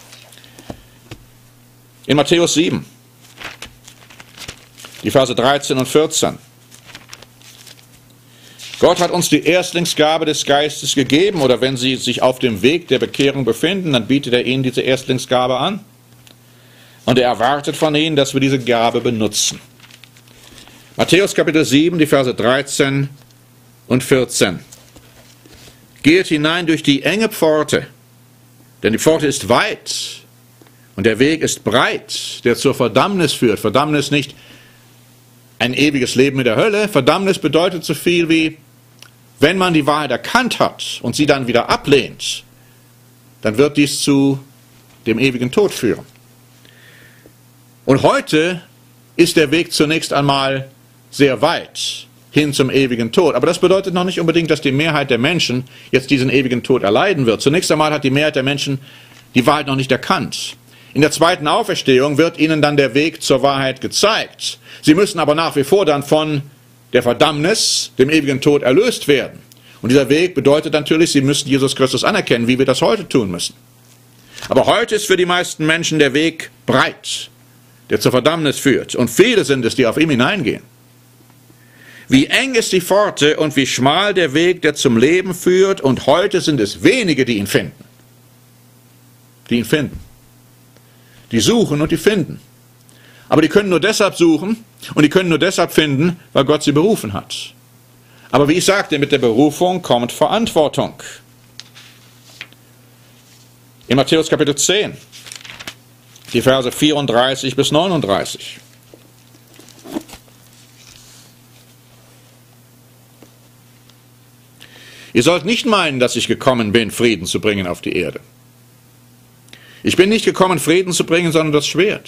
In Matthäus sieben, die Verse dreizehn und vierzehn. Gott hat uns die Erstlingsgabe des Geistes gegeben, oder wenn Sie sich auf dem Weg der Bekehrung befinden, dann bietet er Ihnen diese Erstlingsgabe an. Und er erwartet von Ihnen, dass wir diese Gabe benutzen. Matthäus Kapitel sieben, die Verse dreizehn und vierzehn. Geht hinein durch die enge Pforte, denn die Pforte ist weit und der Weg ist breit, der zur Verdammnis führt. Verdammnis nicht ein ewiges Leben in der Hölle. Verdammnis bedeutet so viel wie, wenn man die Wahrheit erkannt hat und sie dann wieder ablehnt, dann wird dies zu dem ewigen Tod führen. Und heute ist der Weg zunächst einmal sehr weit hin zum ewigen Tod. Aber das bedeutet noch nicht unbedingt, dass die Mehrheit der Menschen jetzt diesen ewigen Tod erleiden wird. Zunächst einmal hat die Mehrheit der Menschen die Wahrheit noch nicht erkannt. In der zweiten Auferstehung wird ihnen dann der Weg zur Wahrheit gezeigt. Sie müssen aber nach wie vor dann von der Verdammnis, dem ewigen Tod, erlöst werden. Und dieser Weg bedeutet natürlich, sie müssen Jesus Christus anerkennen, wie wir das heute tun müssen. Aber heute ist für die meisten Menschen der Weg breit, der zur Verdammnis führt. Und viele sind es, die auf ihm hineingehen. Wie eng ist die Pforte und wie schmal der Weg, der zum Leben führt. Und heute sind es wenige, die ihn finden. Die ihn finden. Die suchen und die finden. Aber die können nur deshalb suchen und die können nur deshalb finden, weil Gott sie berufen hat. Aber wie ich sagte, mit der Berufung kommt Verantwortung. In Matthäus Kapitel zehn, die Verse vierunddreißig bis neununddreißig. Ihr sollt nicht meinen, dass ich gekommen bin, Frieden zu bringen auf die Erde. Ich bin nicht gekommen, Frieden zu bringen, sondern das Schwert.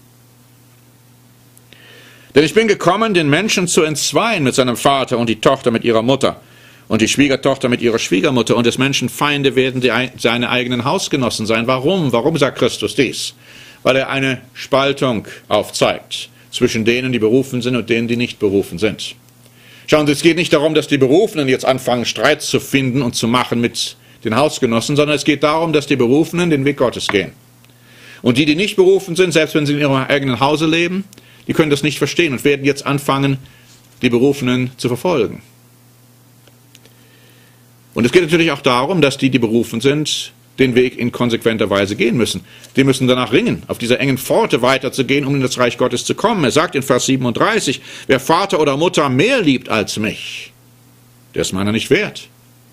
Denn ich bin gekommen, den Menschen zu entzweien mit seinem Vater und die Tochter mit ihrer Mutter und die Schwiegertochter mit ihrer Schwiegermutter und des Menschen Feinde werden die, seine eigenen Hausgenossen sein. Warum? Warum sagt Christus dies? Weil er eine Spaltung aufzeigt zwischen denen, die berufen sind und denen, die nicht berufen sind. Schauen Sie, es geht nicht darum, dass die Berufenen jetzt anfangen, Streit zu finden und zu machen mit den Hausgenossen, sondern es geht darum, dass die Berufenen den Weg Gottes gehen. Und die, die nicht berufen sind, selbst wenn sie in ihrem eigenen Hause leben, die können das nicht verstehen und werden jetzt anfangen, die Berufenen zu verfolgen. Und es geht natürlich auch darum, dass die, die berufen sind, den Weg in konsequenter Weise gehen müssen. Die müssen danach ringen, auf dieser engen Pforte weiterzugehen, um in das Reich Gottes zu kommen. Er sagt in Vers siebenunddreißig, wer Vater oder Mutter mehr liebt als mich, der ist meiner nicht wert.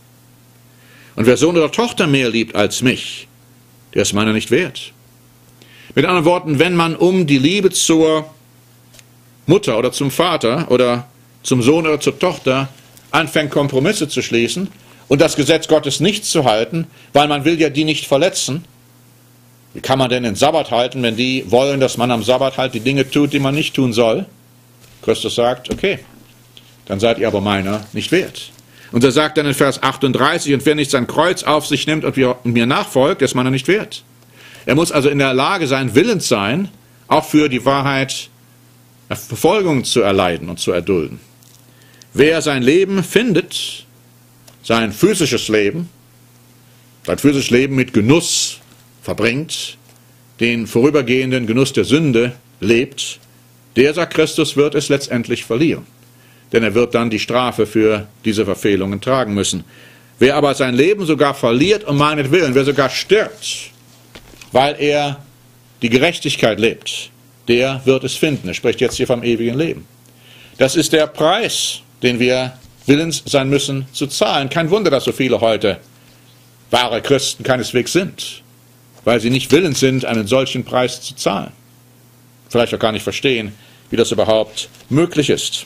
Und wer Sohn oder Tochter mehr liebt als mich, der ist meiner nicht wert. Mit anderen Worten, wenn man um die Liebe zur Mutter oder zum Vater oder zum Sohn oder zur Tochter anfängt, Kompromisse zu schließen und das Gesetz Gottes nicht zu halten, weil man will ja die nicht verletzen. Wie kann man denn den Sabbat halten, wenn die wollen, dass man am Sabbat halt die Dinge tut, die man nicht tun soll? Christus sagt, okay, dann seid ihr aber meiner nicht wert. Und er sagt dann in Vers achtunddreißig, und wer nicht sein Kreuz auf sich nimmt und mir nachfolgt, der ist meiner nicht wert. Er muss also in der Lage sein, willens sein, auch für die Wahrheit Verfolgung zu erleiden und zu erdulden. Wer sein Leben findet, sein physisches Leben, sein physisches Leben mit Genuss verbringt, den vorübergehenden Genuss der Sünde lebt, der, sagt Christus, wird es letztendlich verlieren. Denn er wird dann die Strafe für diese Verfehlungen tragen müssen. Wer aber sein Leben sogar verliert um meinetwillen, wer sogar stirbt, weil er die Gerechtigkeit lebt, der wird es finden. Er spricht jetzt hier vom ewigen Leben. Das ist der Preis, den wir willens sein müssen zu zahlen. Kein Wunder, dass so viele heute wahre Christen keineswegs sind, weil sie nicht willens sind, einen solchen Preis zu zahlen. Vielleicht auch gar nicht verstehen, wie das überhaupt möglich ist.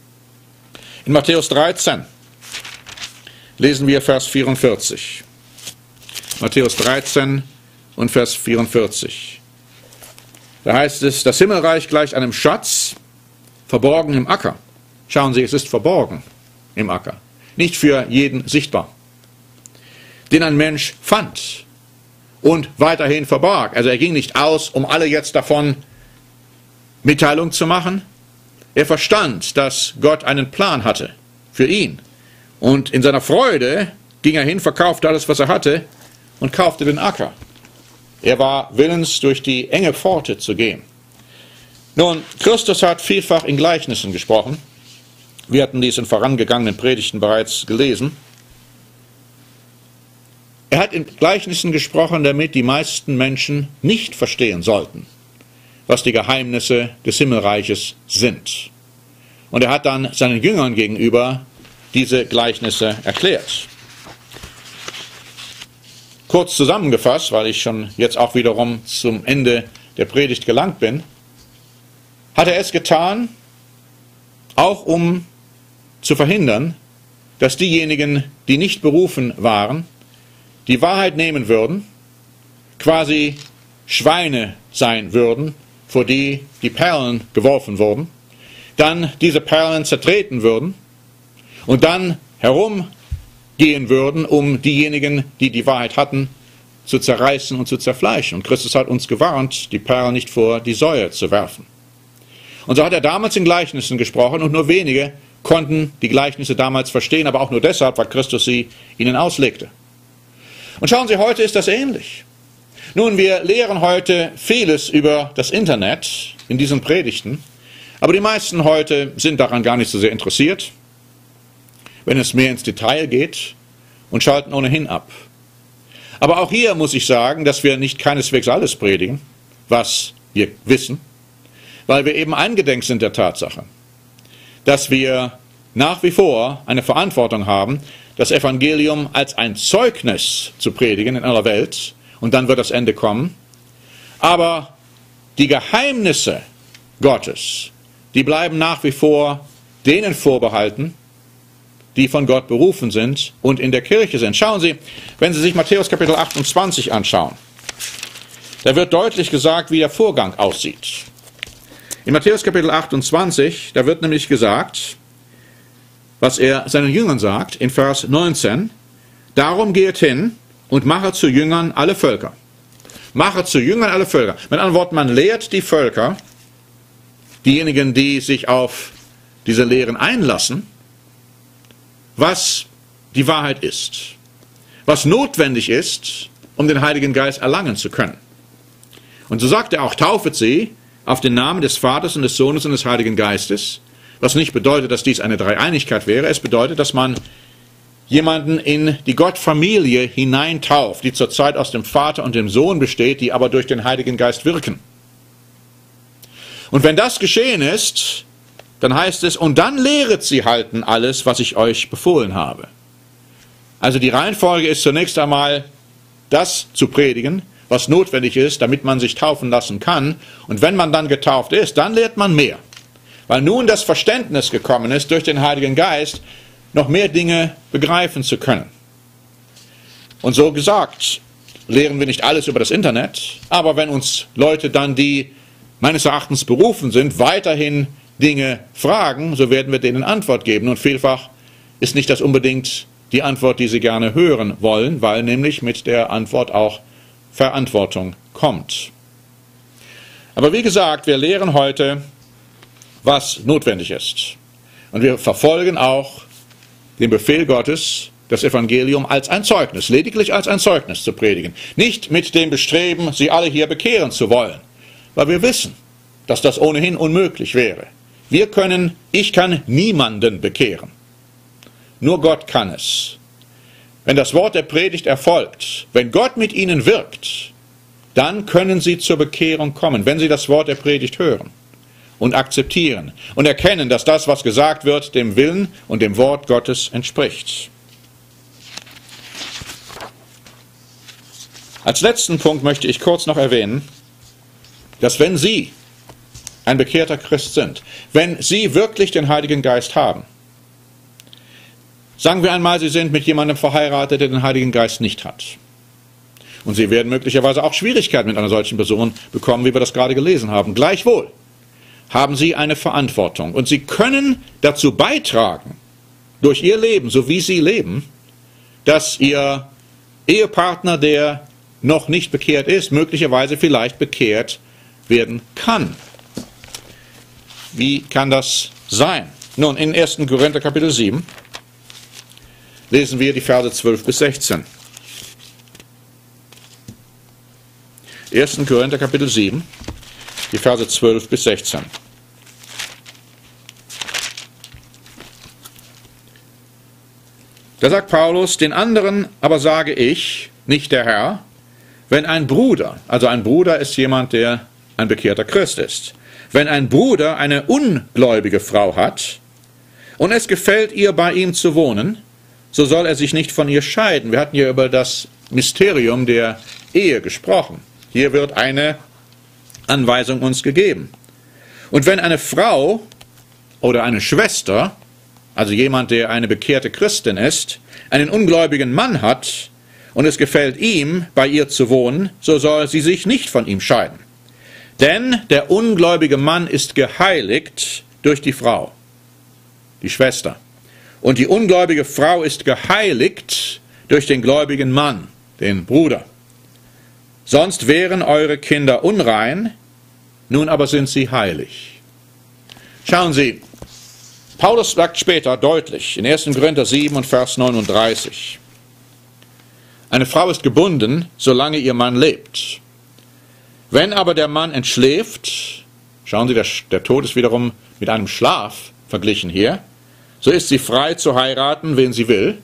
In Matthäus dreizehn lesen wir Vers vierundvierzig. Matthäus dreizehn und Vers vierundvierzig. Da heißt es, das Himmelreich gleicht einem Schatz, verborgen im Acker. Schauen Sie, es ist verborgen im Acker, nicht für jeden sichtbar, den ein Mensch fand und weiterhin verbarg. Also er ging nicht aus, um alle jetzt davon Mitteilung zu machen. Er verstand, dass Gott einen Plan hatte für ihn. Und in seiner Freude ging er hin, verkaufte alles, was er hatte und kaufte den Acker. Er war willens, durch die enge Pforte zu gehen. Nun, Christus hat vielfach in Gleichnissen gesprochen. Wir hatten dies in vorangegangenen Predigten bereits gelesen. Er hat in Gleichnissen gesprochen, damit die meisten Menschen nicht verstehen sollten, was die Geheimnisse des Himmelreiches sind. Und er hat dann seinen Jüngern gegenüber diese Gleichnisse erklärt. Kurz zusammengefasst, weil ich schon jetzt auch wiederum zum Ende der Predigt gelangt bin, hat er es getan, auch um zu verhindern, dass diejenigen, die nicht berufen waren, die Wahrheit nehmen würden, quasi Schweine sein würden, vor die die Perlen geworfen wurden, dann diese Perlen zertreten würden und dann herumgehen würden, um diejenigen, die die Wahrheit hatten, zu zerreißen und zu zerfleischen. Und Christus hat uns gewarnt, die Perlen nicht vor die Säue zu werfen. Und so hat er damals in Gleichnissen gesprochen und nur wenige konnten die Gleichnisse damals verstehen, aber auch nur deshalb, weil Christus sie ihnen auslegte. Und schauen Sie, heute ist das ähnlich. Nun, wir lehren heute vieles über das Internet in diesen Predigten, aber die meisten heute sind daran gar nicht so sehr interessiert, wenn es mehr ins Detail geht, und schalten ohnehin ab. Aber auch hier muss ich sagen, dass wir nicht keineswegs alles predigen, was wir wissen, weil wir eben eingedenk sind der Tatsache, dass wir nach wie vor eine Verantwortung haben, das Evangelium als ein Zeugnis zu predigen in aller Welt, und dann wird das Ende kommen. Aber die Geheimnisse Gottes, die bleiben nach wie vor denen vorbehalten, die von Gott berufen sind und in der Kirche sind. Schauen Sie, wenn Sie sich Matthäus Kapitel achtundzwanzig anschauen, da wird deutlich gesagt, wie der Vorgang aussieht. In Matthäus Kapitel achtundzwanzig, da wird nämlich gesagt, was er seinen Jüngern sagt, in Vers neunzehn, darum geht hin und mache zu Jüngern alle Völker. Mache zu Jüngern alle Völker. Mit anderen Worten, man lehrt die Völker, diejenigen, die sich auf diese Lehren einlassen, was die Wahrheit ist, was notwendig ist, um den Heiligen Geist erlangen zu können. Und so sagt er auch, taufet sie auf den Namen des Vaters und des Sohnes und des Heiligen Geistes, was nicht bedeutet, dass dies eine Dreieinigkeit wäre. Es bedeutet, dass man jemanden in die Gottfamilie hineintauft, die zurzeit aus dem Vater und dem Sohn besteht, die aber durch den Heiligen Geist wirken. Und wenn das geschehen ist, dann heißt es, und dann lehret sie halten alles, was ich euch befohlen habe. Also die Reihenfolge ist zunächst einmal, das zu predigen, was notwendig ist, damit man sich taufen lassen kann. Und wenn man dann getauft ist, dann lehrt man mehr. Weil nun das Verständnis gekommen ist, durch den Heiligen Geist noch mehr Dinge begreifen zu können. Und so gesagt, lehren wir nicht alles über das Internet, aber wenn uns Leute dann, die meines Erachtens berufen sind, weiterhin Dinge fragen, so werden wir denen Antwort geben. Und vielfach ist nicht das unbedingt die Antwort, die sie gerne hören wollen, weil nämlich mit der Antwort auch Verantwortung kommt. Aber wie gesagt, wir lehren heute, was notwendig ist. Und wir verfolgen auch den Befehl Gottes, das Evangelium als ein Zeugnis, lediglich als ein Zeugnis zu predigen. Nicht mit dem Bestreben, sie alle hier bekehren zu wollen, weil wir wissen, dass das ohnehin unmöglich wäre. Wir können, ich kann niemanden bekehren. Nur Gott kann es. Wenn das Wort der Predigt erfolgt, wenn Gott mit ihnen wirkt, dann können sie zur Bekehrung kommen, wenn sie das Wort der Predigt hören und akzeptieren und erkennen, dass das, was gesagt wird, dem Willen und dem Wort Gottes entspricht. Als letzten Punkt möchte ich kurz noch erwähnen, dass wenn Sie ein bekehrter Christ sind, wenn Sie wirklich den Heiligen Geist haben, sagen wir einmal, Sie sind mit jemandem verheiratet, der den Heiligen Geist nicht hat. Und Sie werden möglicherweise auch Schwierigkeiten mit einer solchen Person bekommen, wie wir das gerade gelesen haben. Gleichwohl haben Sie eine Verantwortung. Und Sie können dazu beitragen, durch Ihr Leben, so wie Sie leben, dass Ihr Ehepartner, der noch nicht bekehrt ist, möglicherweise vielleicht bekehrt werden kann. Wie kann das sein? Nun, in ersten Korinther Kapitel sieben lesen wir die Verse zwölf bis sechzehn. ersten Korinther Kapitel sieben, die Verse zwölf bis sechzehn. Da sagt Paulus, den anderen aber sage ich, nicht der Herr, wenn ein Bruder, also ein Bruder ist jemand, der ein bekehrter Christ ist, wenn ein Bruder eine ungläubige Frau hat und es gefällt ihr, bei ihm zu wohnen, so soll er sich nicht von ihr scheiden. Wir hatten ja über das Mysterium der Ehe gesprochen. Hier wird eine Anweisung uns gegeben. Und wenn eine Frau oder eine Schwester, also jemand, der eine bekehrte Christin ist, einen ungläubigen Mann hat und es gefällt ihm, bei ihr zu wohnen, so soll sie sich nicht von ihm scheiden. Denn der ungläubige Mann ist geheiligt durch die Frau, die Schwester. Und die ungläubige Frau ist geheiligt durch den gläubigen Mann, den Bruder. Sonst wären eure Kinder unrein, nun aber sind sie heilig. Schauen Sie, Paulus sagt später deutlich in ersten Korinther sieben und Vers neununddreißig, eine Frau ist gebunden, solange ihr Mann lebt. Wenn aber der Mann entschläft, schauen Sie, der, der Tod ist wiederum mit einem Schlaf verglichen hier, so ist sie frei zu heiraten, wen sie will,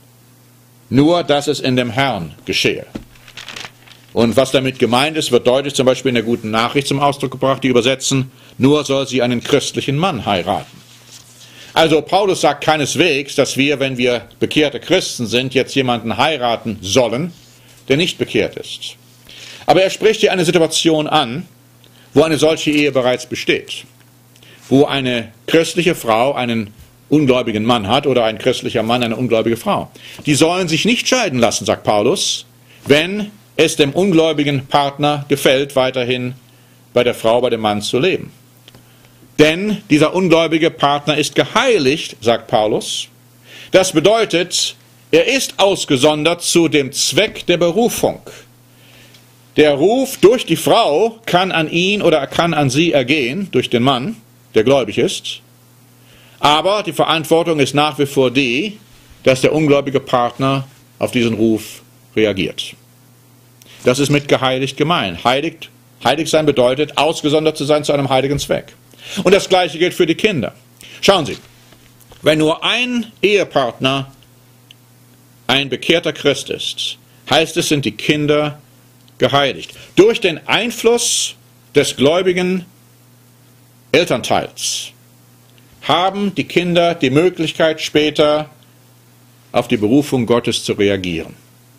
nur dass es in dem Herrn geschehe. Und was damit gemeint ist, wird deutlich zum Beispiel in der Guten Nachricht zum Ausdruck gebracht, die übersetzen, nur soll sie einen christlichen Mann heiraten. Also Paulus sagt keineswegs, dass wir, wenn wir bekehrte Christen sind, jetzt jemanden heiraten sollen, der nicht bekehrt ist. Aber er spricht hier eine Situation an, wo eine solche Ehe bereits besteht. Wo eine christliche Frau einen ungläubigen Mann hat oder ein christlicher Mann eine ungläubige Frau. Die sollen sich nicht scheiden lassen, sagt Paulus, wenn es dem ungläubigen Partner gefällt, weiterhin bei der Frau, bei dem Mann zu leben. Denn dieser ungläubige Partner ist geheiligt, sagt Paulus. Das bedeutet, er ist ausgesondert zu dem Zweck der Berufung. Der Ruf durch die Frau kann an ihn oder kann an sie ergehen, durch den Mann, der gläubig ist. Aber die Verantwortung ist nach wie vor die, dass der ungläubige Partner auf diesen Ruf reagiert. Das ist mit geheiligt gemeint. Heilig, heilig sein bedeutet, ausgesondert zu sein zu einem heiligen Zweck. Und das Gleiche gilt für die Kinder. Schauen Sie, wenn nur ein Ehepartner ein bekehrter Christ ist, heißt es, sind die Kinder geheiligt. Durch den Einfluss des gläubigen Elternteils haben die Kinder die Möglichkeit, später auf die Berufung Gottes zu reagieren.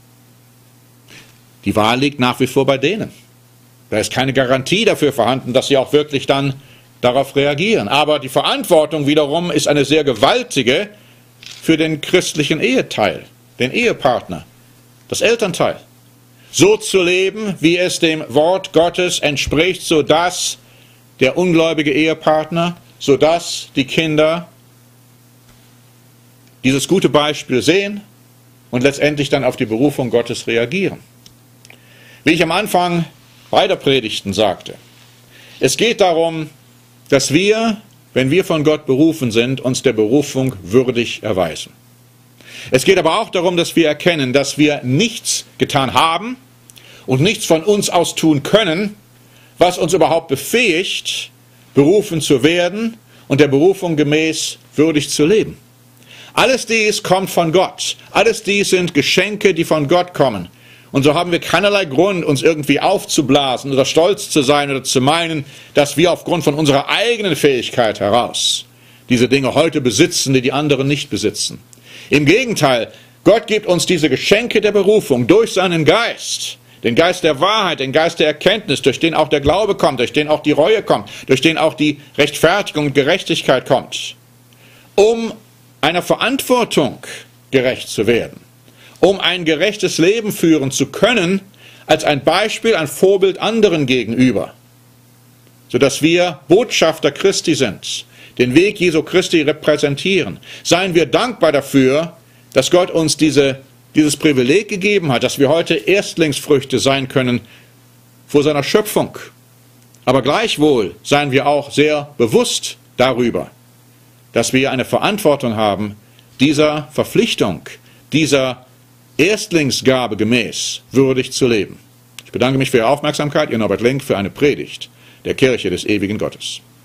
Die Wahl liegt nach wie vor bei denen. Da ist keine Garantie dafür vorhanden, dass sie auch wirklich dann darauf reagieren. Aber die Verantwortung wiederum ist eine sehr gewaltige für den christlichen Eheteil, den Ehepartner, das Elternteil. So zu leben, wie es dem Wort Gottes entspricht, sodass der ungläubige Ehepartner, sodass die Kinder dieses gute Beispiel sehen und letztendlich dann auf die Berufung Gottes reagieren. Wie ich am Anfang beider Predigten sagte, es geht darum, dass wir, wenn wir von Gott berufen sind, uns der Berufung würdig erweisen. Es geht aber auch darum, dass wir erkennen, dass wir nichts getan haben und nichts von uns aus tun können, was uns überhaupt befähigt, berufen zu werden und der Berufung gemäß würdig zu leben. Alles dies kommt von Gott. Alles dies sind Geschenke, die von Gott kommen. Und so haben wir keinerlei Grund, uns irgendwie aufzublasen oder stolz zu sein oder zu meinen, dass wir aufgrund von unserer eigenen Fähigkeit heraus diese Dinge heute besitzen, die die anderen nicht besitzen. Im Gegenteil, Gott gibt uns diese Geschenke der Berufung durch seinen Geist, den Geist der Wahrheit, den Geist der Erkenntnis, durch den auch der Glaube kommt, durch den auch die Reue kommt, durch den auch die Rechtfertigung und Gerechtigkeit kommt, um einer Verantwortung gerecht zu werden, um ein gerechtes Leben führen zu können, als ein Beispiel, ein Vorbild anderen gegenüber, sodass wir Botschafter Christi sind, den Weg Jesu Christi repräsentieren. Seien wir dankbar dafür, dass Gott uns diese, dieses Privileg gegeben hat, dass wir heute Erstlingsfrüchte sein können vor seiner Schöpfung. Aber gleichwohl seien wir auch sehr bewusst darüber, dass wir eine Verantwortung haben, dieser Verpflichtung, dieser Erstlingsgabe gemäß würdig zu leben. Ich bedanke mich für Ihre Aufmerksamkeit, Ihr Norbert Link, für eine Predigt der Kirche des ewigen Gottes.